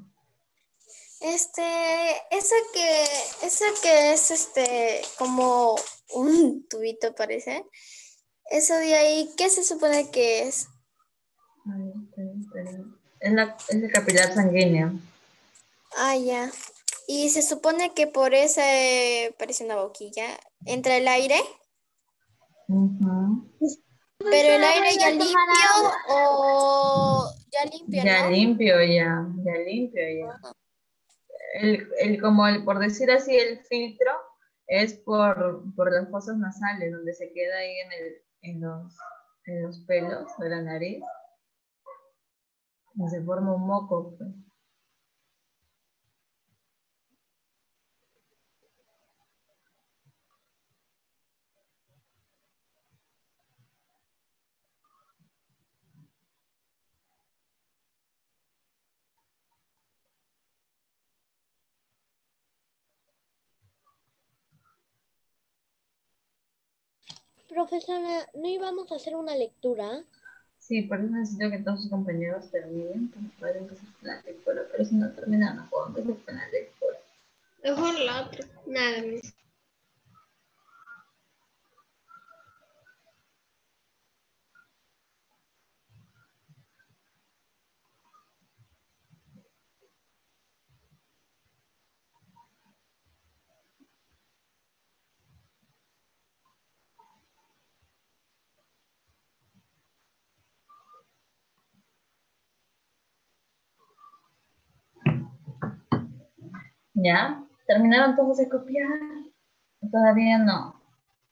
esa que es como un tubito parece. Eso de ahí, ¿qué se supone que es? Ay, espera. Es el capilar sanguíneo. Ah, ya. Y se supone que por ese, parece una boquilla, entra el aire, Ujú. pero el aire voy ya a tomar limpio agua. o ya limpio, Ya ¿no? limpio, ya limpio, ya. Como por decir así, el filtro es por las fosas nasales, donde se queda ahí en los pelos de la nariz, y se forma un moco, pues. Profesora, ¿no íbamos a hacer una lectura? Sí, por eso necesito que todos sus compañeros terminen para poder empezar con la lectura, pero si no terminan, no puedo empezar con la lectura. Mejor la otra. Nada, mis. ¿Ya? ¿Terminaron todos de copiar? Todavía no.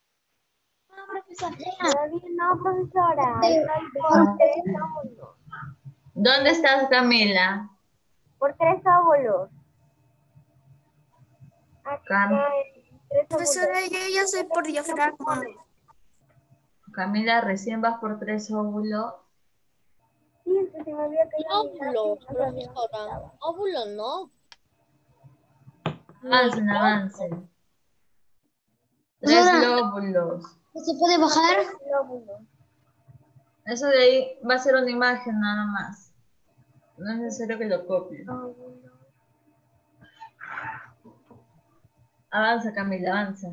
Todavía no, profesora. Estoy Ah. por 3 óvulos. ¿Dónde estás, Camila? Por 3 óvulos. Acá Cam- en 3 Profesora, óvulos. yo ya soy por diafragma. Camila, recién vas por 3 óvulos. Sí, es que se me había caído mi lápiz, Óvulos, no sabía dónde profesora. estaba. Óvulos no. Avancen, avancen. 3 Profesora. lóbulos. ¿Se puede bajar? Lóbulos. Eso de ahí va a ser una imagen nada más. No es necesario que lo copien. Óvulos. Avanza, Camila, avanza.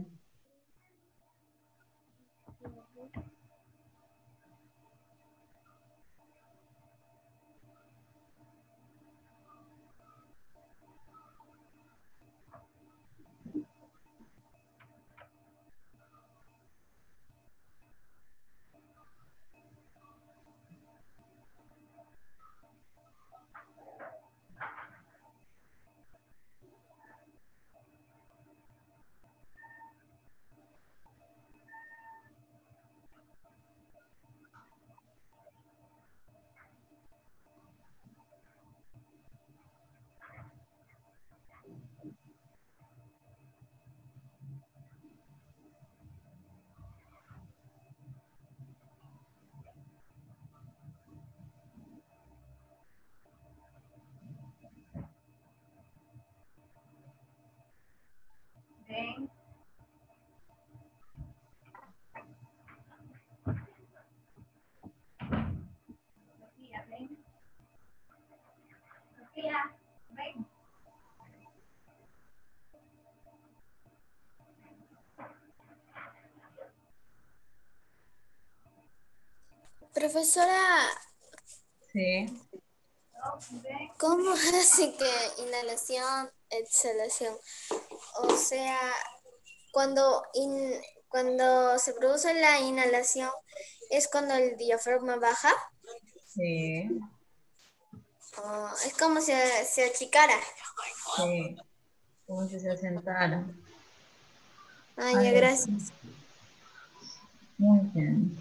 Profesora, Sí. ¿cómo hace que inhalación, exhalación? O sea, cuando, cuando se produce la inhalación, ¿es cuando el diafragma baja? Sí. Oh, es como si se achicara. Sí. Como si se asentara. Ah, ya, Algo así. gracias. Muy bien.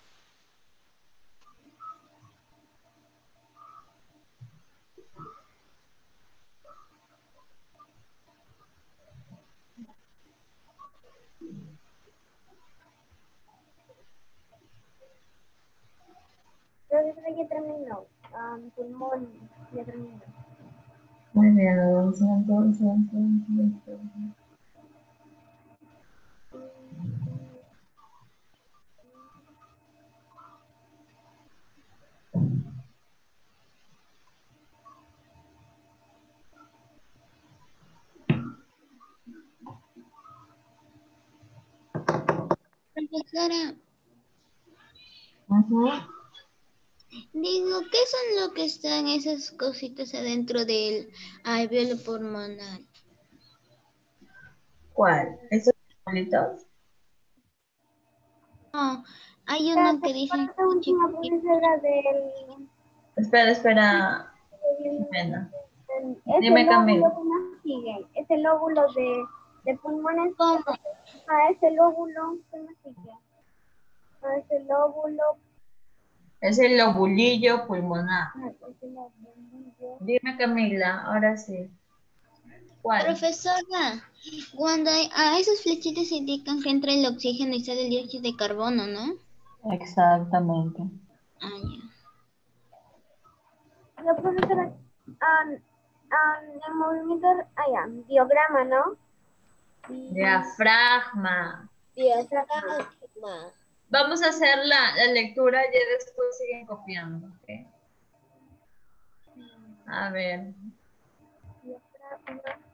Profesora, ya terminó. Pulmón, ya terminó. Muy bien, avanzando. Profesora, Ujú. digo, ¿qué son lo que están esas cositas adentro del alveolo pulmonar? ¿Cuál? ¿Esos bolitos? No, hay La uno que dicen parte última, profesora, Espera, Jimena. es el Dime, lóbulo Camila. que más sigue. Es el lóbulo de pulmones. ¿cómo? A ese lóbulo que más sigue. A ese lóbulo. Es el lobulillo pulmonar. Ese lóbulo. Dime, Camila, ahora sí. ¿Cuál? Profesora, cuando a esos flechitas indican que entra el oxígeno y sale el dióxido de carbono, ¿no? Exactamente. Ah, ya. La profesora, el movimiento, diagrama, ¿no? Diafragma. Diafragma. Vamos a hacer la lectura y después siguen copiando. ¿Ok? A ver. Diafragma.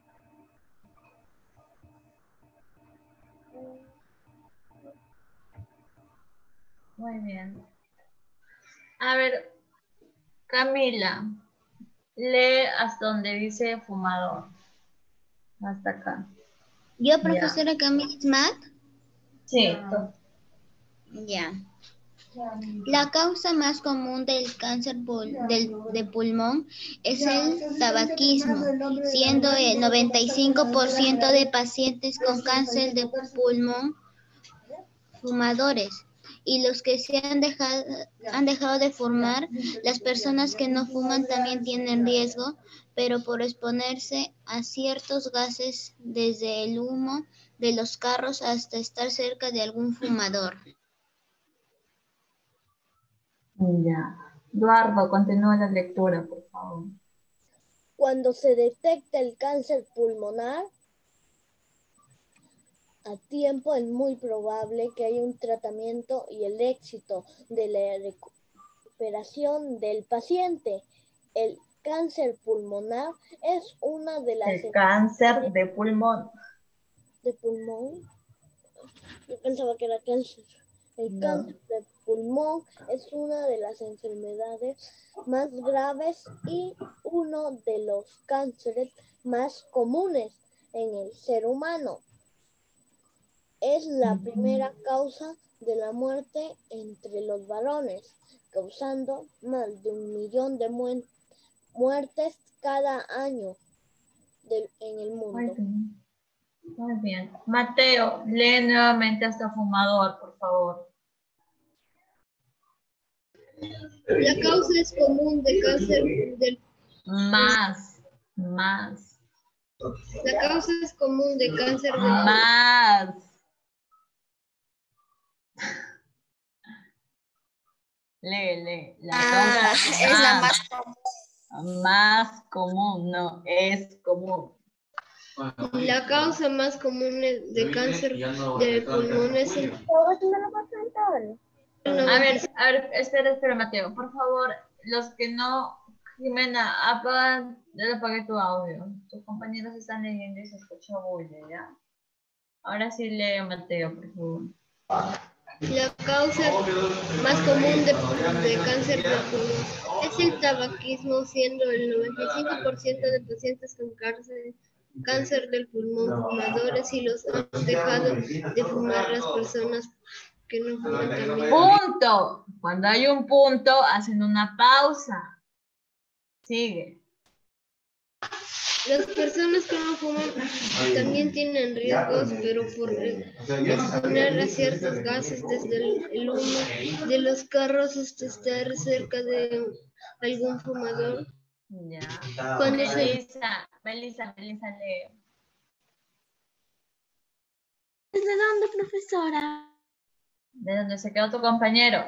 Muy bien. A ver, Camila, lee hasta donde dice fumador. Hasta acá. ¿Yo, Ya. profesora Camille Smack? Sí. Ya. La causa más común del cáncer de pulmón es el tabaquismo, siendo el 95% de pacientes con cáncer de pulmón fumadores. Y los que se han dejado de fumar, las personas que no fuman también tienen riesgo, pero por exponerse a ciertos gases, desde el humo de los carros hasta estar cerca de algún fumador. Ya. Eduardo, continúa la lectura, por favor. Cuando se detecta el cáncer pulmonar a tiempo, es muy probable que haya un tratamiento y el éxito de la recuperación del paciente. El cáncer pulmonar es una de las El cáncer de pulmón. de pulmón. Yo pensaba que era cáncer. El No. cáncer de pulmón es una de las enfermedades más graves y uno de los cánceres más comunes en el ser humano. Es la primera causa de la muerte entre los varones, causando más de 1 millón de muertes cada año en el Muy mundo. bien. Muy bien. Mateo, lee nuevamente hasta fumador, por favor. La causa es común de cáncer del Más. La causa es común de cáncer del Más. Lee. La causa es la más común. más común, no, es común. La causa más común de cáncer del pulmón es el ¿Todo eso me lo vas a sentar? A ver, espera, Mateo, por favor, los que no, Jimena, apague tu audio. Tus compañeros están leyendo y se escucha bulla, ¿ya? Ahora sí lee, Mateo, por favor. La causa más común de cáncer de pulmón es el tabaquismo, siendo el 95% de pacientes con cáncer del pulmón fumadores, y los han dejado de fumar las personas que no fuman también. Punto. Cuando hay un punto, hacen una pausa. Sigue. Las personas que no fuman también tienen riesgos, pero por exponer a ciertos gases, desde el humo de los carros hasta estar cerca de algún fumador. Ya. Cuando Melissa, lee. ¿Desde dónde, profesora? ¿De dónde se quedó tu compañero?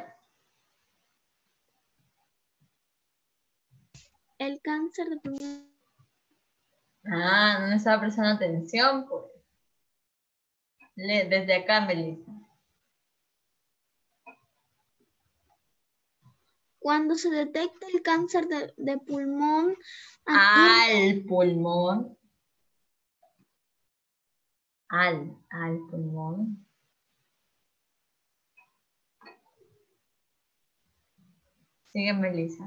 El cáncer de pulmón. Ah, no me estaba prestando atención, pues. Lee, desde acá, Melissa. Cuando se detecta el cáncer de pulmón Al pulmón. Al pulmón. Sigue, Melissa.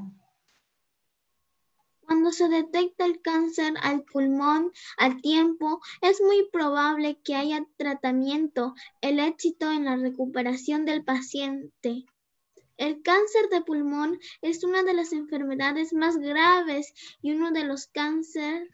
Cuando se detecta el cáncer al pulmón a tiempo, es muy probable que haya tratamiento, el éxito en la recuperación del paciente. El cáncer de pulmón es una de las enfermedades más graves y uno de los cánceres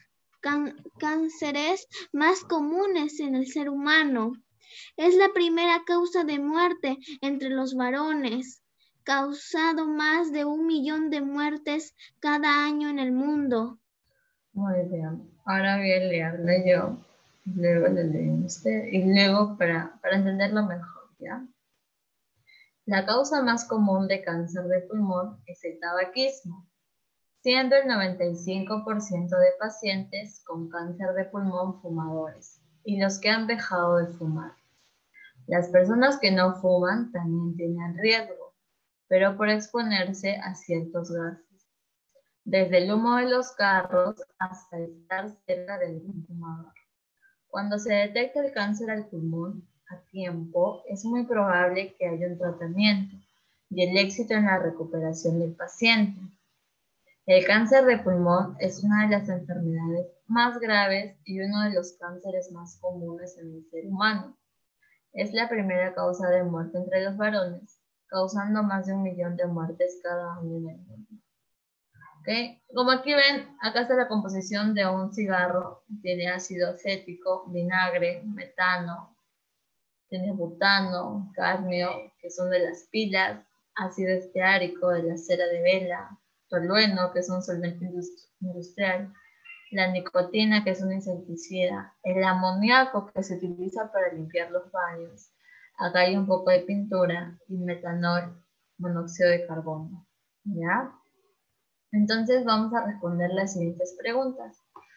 más comunes en el ser humano. Es la primera causa de muerte entre los varones, causado más de 1 millón de muertes cada año en el mundo. Muy bien. Ahora voy a leerle yo. Luego le leen usted. Y luego para entenderlo mejor, ¿ya? La causa más común de cáncer de pulmón es el tabaquismo, siendo el 95% de pacientes con cáncer de pulmón fumadores y los que han dejado de fumar. Las personas que no fuman también tienen riesgo, pero por exponerse a ciertos gases, desde el humo de los carros hasta estar cerca de algún fumador. Cuando se detecta el cáncer al pulmón a tiempo, es muy probable que haya un tratamiento y el éxito en la recuperación del paciente. El cáncer de pulmón es una de las enfermedades más graves y uno de los cánceres más comunes en el ser humano. Es la primera causa de muerte entre los varones, causando más de 1 millón de muertes cada año en el mundo. ¿Okay? Como aquí ven, acá está la composición de un cigarro. Tiene ácido acético, vinagre, metano, tiene butano, cadmio, que son de las pilas, ácido esteárico de la cera de vela, tolueno, que es un solvente industrial, la nicotina, que es un insecticida, el amoníaco, que se utiliza para limpiar los baños. Acá hay un poco de pintura y metanol, monóxido de carbono. ¿Ya? Entonces vamos a responder las siguientes preguntas.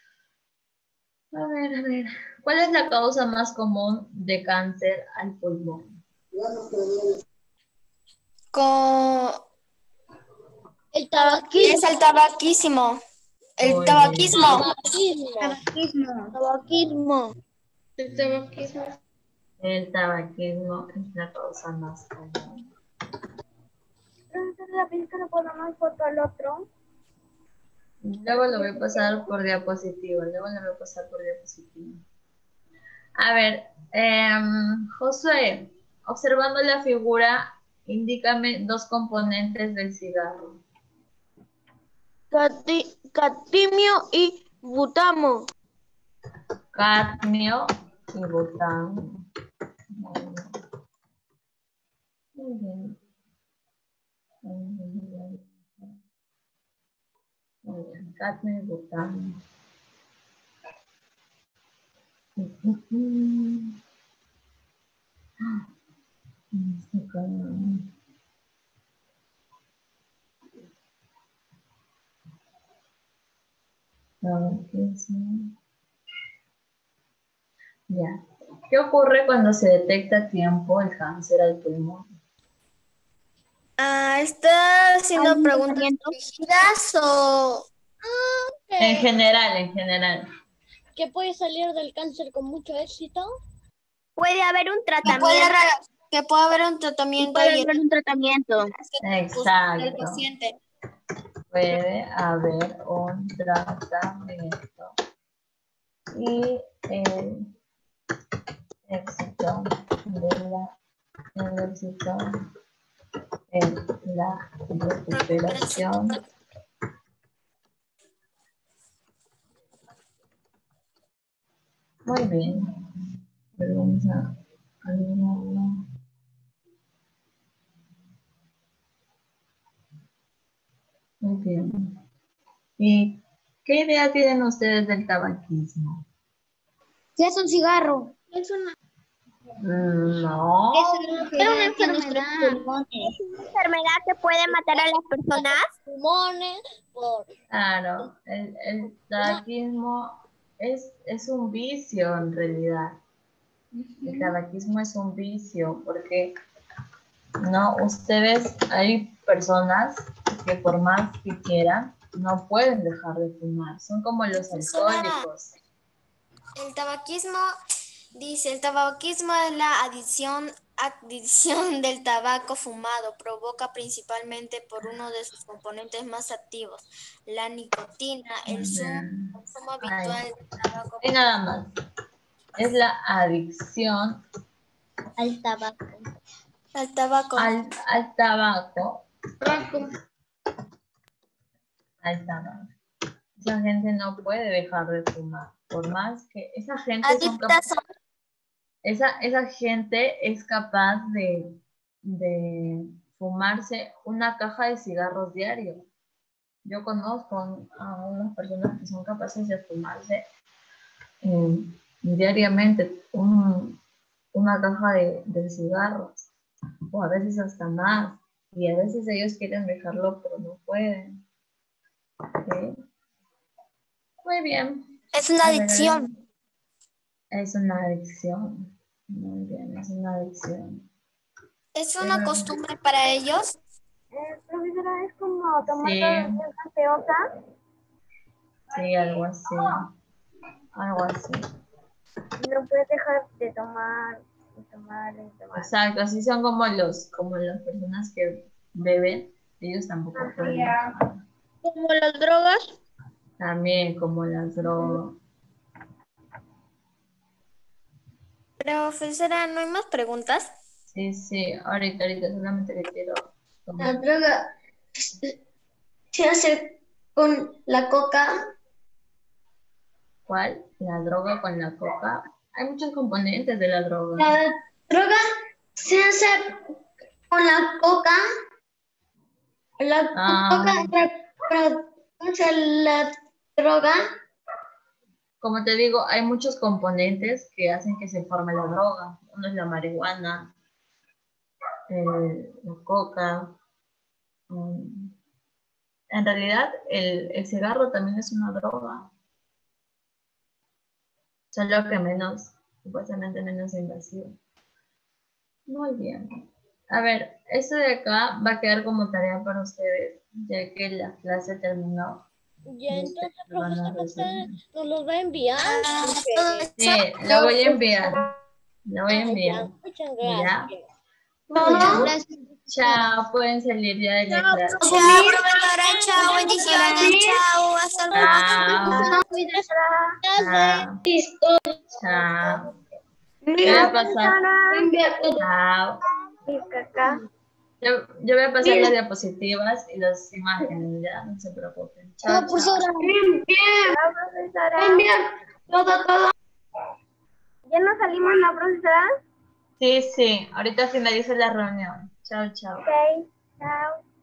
A ver. ¿Cuál es la causa más común de cáncer al pulmón? Es el tabaquismo. El tabaquismo. Tabaquismo. El tabaquismo. El tabaquismo es la causa más común. Entonces la física no podemos foto al otro. Luego lo voy a pasar por diapositiva. A ver, Josué, observando la figura, indícame dos componentes del cigarro. Cadmio y butano. Cadmio y butano. Muy bien. Muy bien. Cadmio y butano. Ya. ¿Qué ocurre cuando se detecta a tiempo el cáncer al pulmón? ¿Está haciendo ¿Algún preguntas tratamiento? dirigidas o...? En general. Que puede salir del cáncer con mucho éxito. Puede haber un Que tratamiento. Que puede haber un tratamiento puede y haber un tratamiento. el Exacto. paciente. Puede haber un tratamiento. Y el éxito en la recuperación. Muy bien. Pero vamos a alinearlo. Muy bien. ¿Y qué idea tienen ustedes del tabaquismo? ¿Qué es un cigarro? Es una No. Es algo que daña nuestros pulmones. ¿Una enfermedad que puede matar a las personas? Pulmones, por Claro, el tabaquismo es un vicio en realidad. El tabaquismo es un vicio porque no, ustedes, hay personas que por más que quieran, no pueden dejar de fumar. Son como los alcohólicos. El tabaquismo, dice, el tabaquismo es la adicción del tabaco fumado. Provoca principalmente por uno de sus componentes más activos, la nicotina, el consumo habitual del tabaco. Y nada más. Es la adicción Al tabaco. Al tabaco. al tabaco. Al tabaco. Esa gente no puede dejar de fumar. Por más que esa gente son Adictas son esa gente es capaz de fumarse una caja de cigarros diarios. Yo conozco a unas personas que son capaces de fumarse diariamente una caja de cigarros, o a veces hasta más, y a veces ellos quieren dejarlo, pero no pueden. ¿Sí? Muy bien. es una A ver, adicción. es una adicción. Muy bien, es una adicción. Es una costumbre para ellos. Profesora, es como tomar Sí. todos los días gaseosa. Sí, algo así. Algo así. No puedes dejar de tomar y tomar y tomar. Exacto, así son como las personas que beben, ellos tampoco pueden dejar. como las drogas. También como las drogas. Profesora, ¿no hay más preguntas? Sí, ahorita solamente le quiero La tomar. droga se hace con la coca. ¿Cuál? La droga con la coca. Hay muchos componentes de la droga. La droga se hace con la coca. La coca produce la droga. Como te digo, hay muchos componentes que hacen que se forme la droga. Uno es la marihuana, la coca. En realidad, el cigarro también es una droga. Solo que menos, supuestamente menos invasivo. Muy bien. A ver, esto de acá va a quedar como tarea para ustedes, ya que la clase terminó. Ya, entonces, Lo van a profesor, recibir. nos los va a enviar. Sí, lo voy a enviar. Lo voy a Ya, enviar. muchas ¿Ya? gracias. Muchas gracias. Chao, pueden salir ya de la clase. Chao, profesora. Chao, bendiciones. Chao, hasta luego. Chao. Chao. Chao. Yo voy a pasar. Chao. Yo voy a pasar las diapositivas y las imágenes, ya, no se preocupen. Chao, chao. Profesora. ¿Ya nos salimos, la profesora? Sí, sí, ahorita finaliza la reunión. Chao, chao. Ok, chao.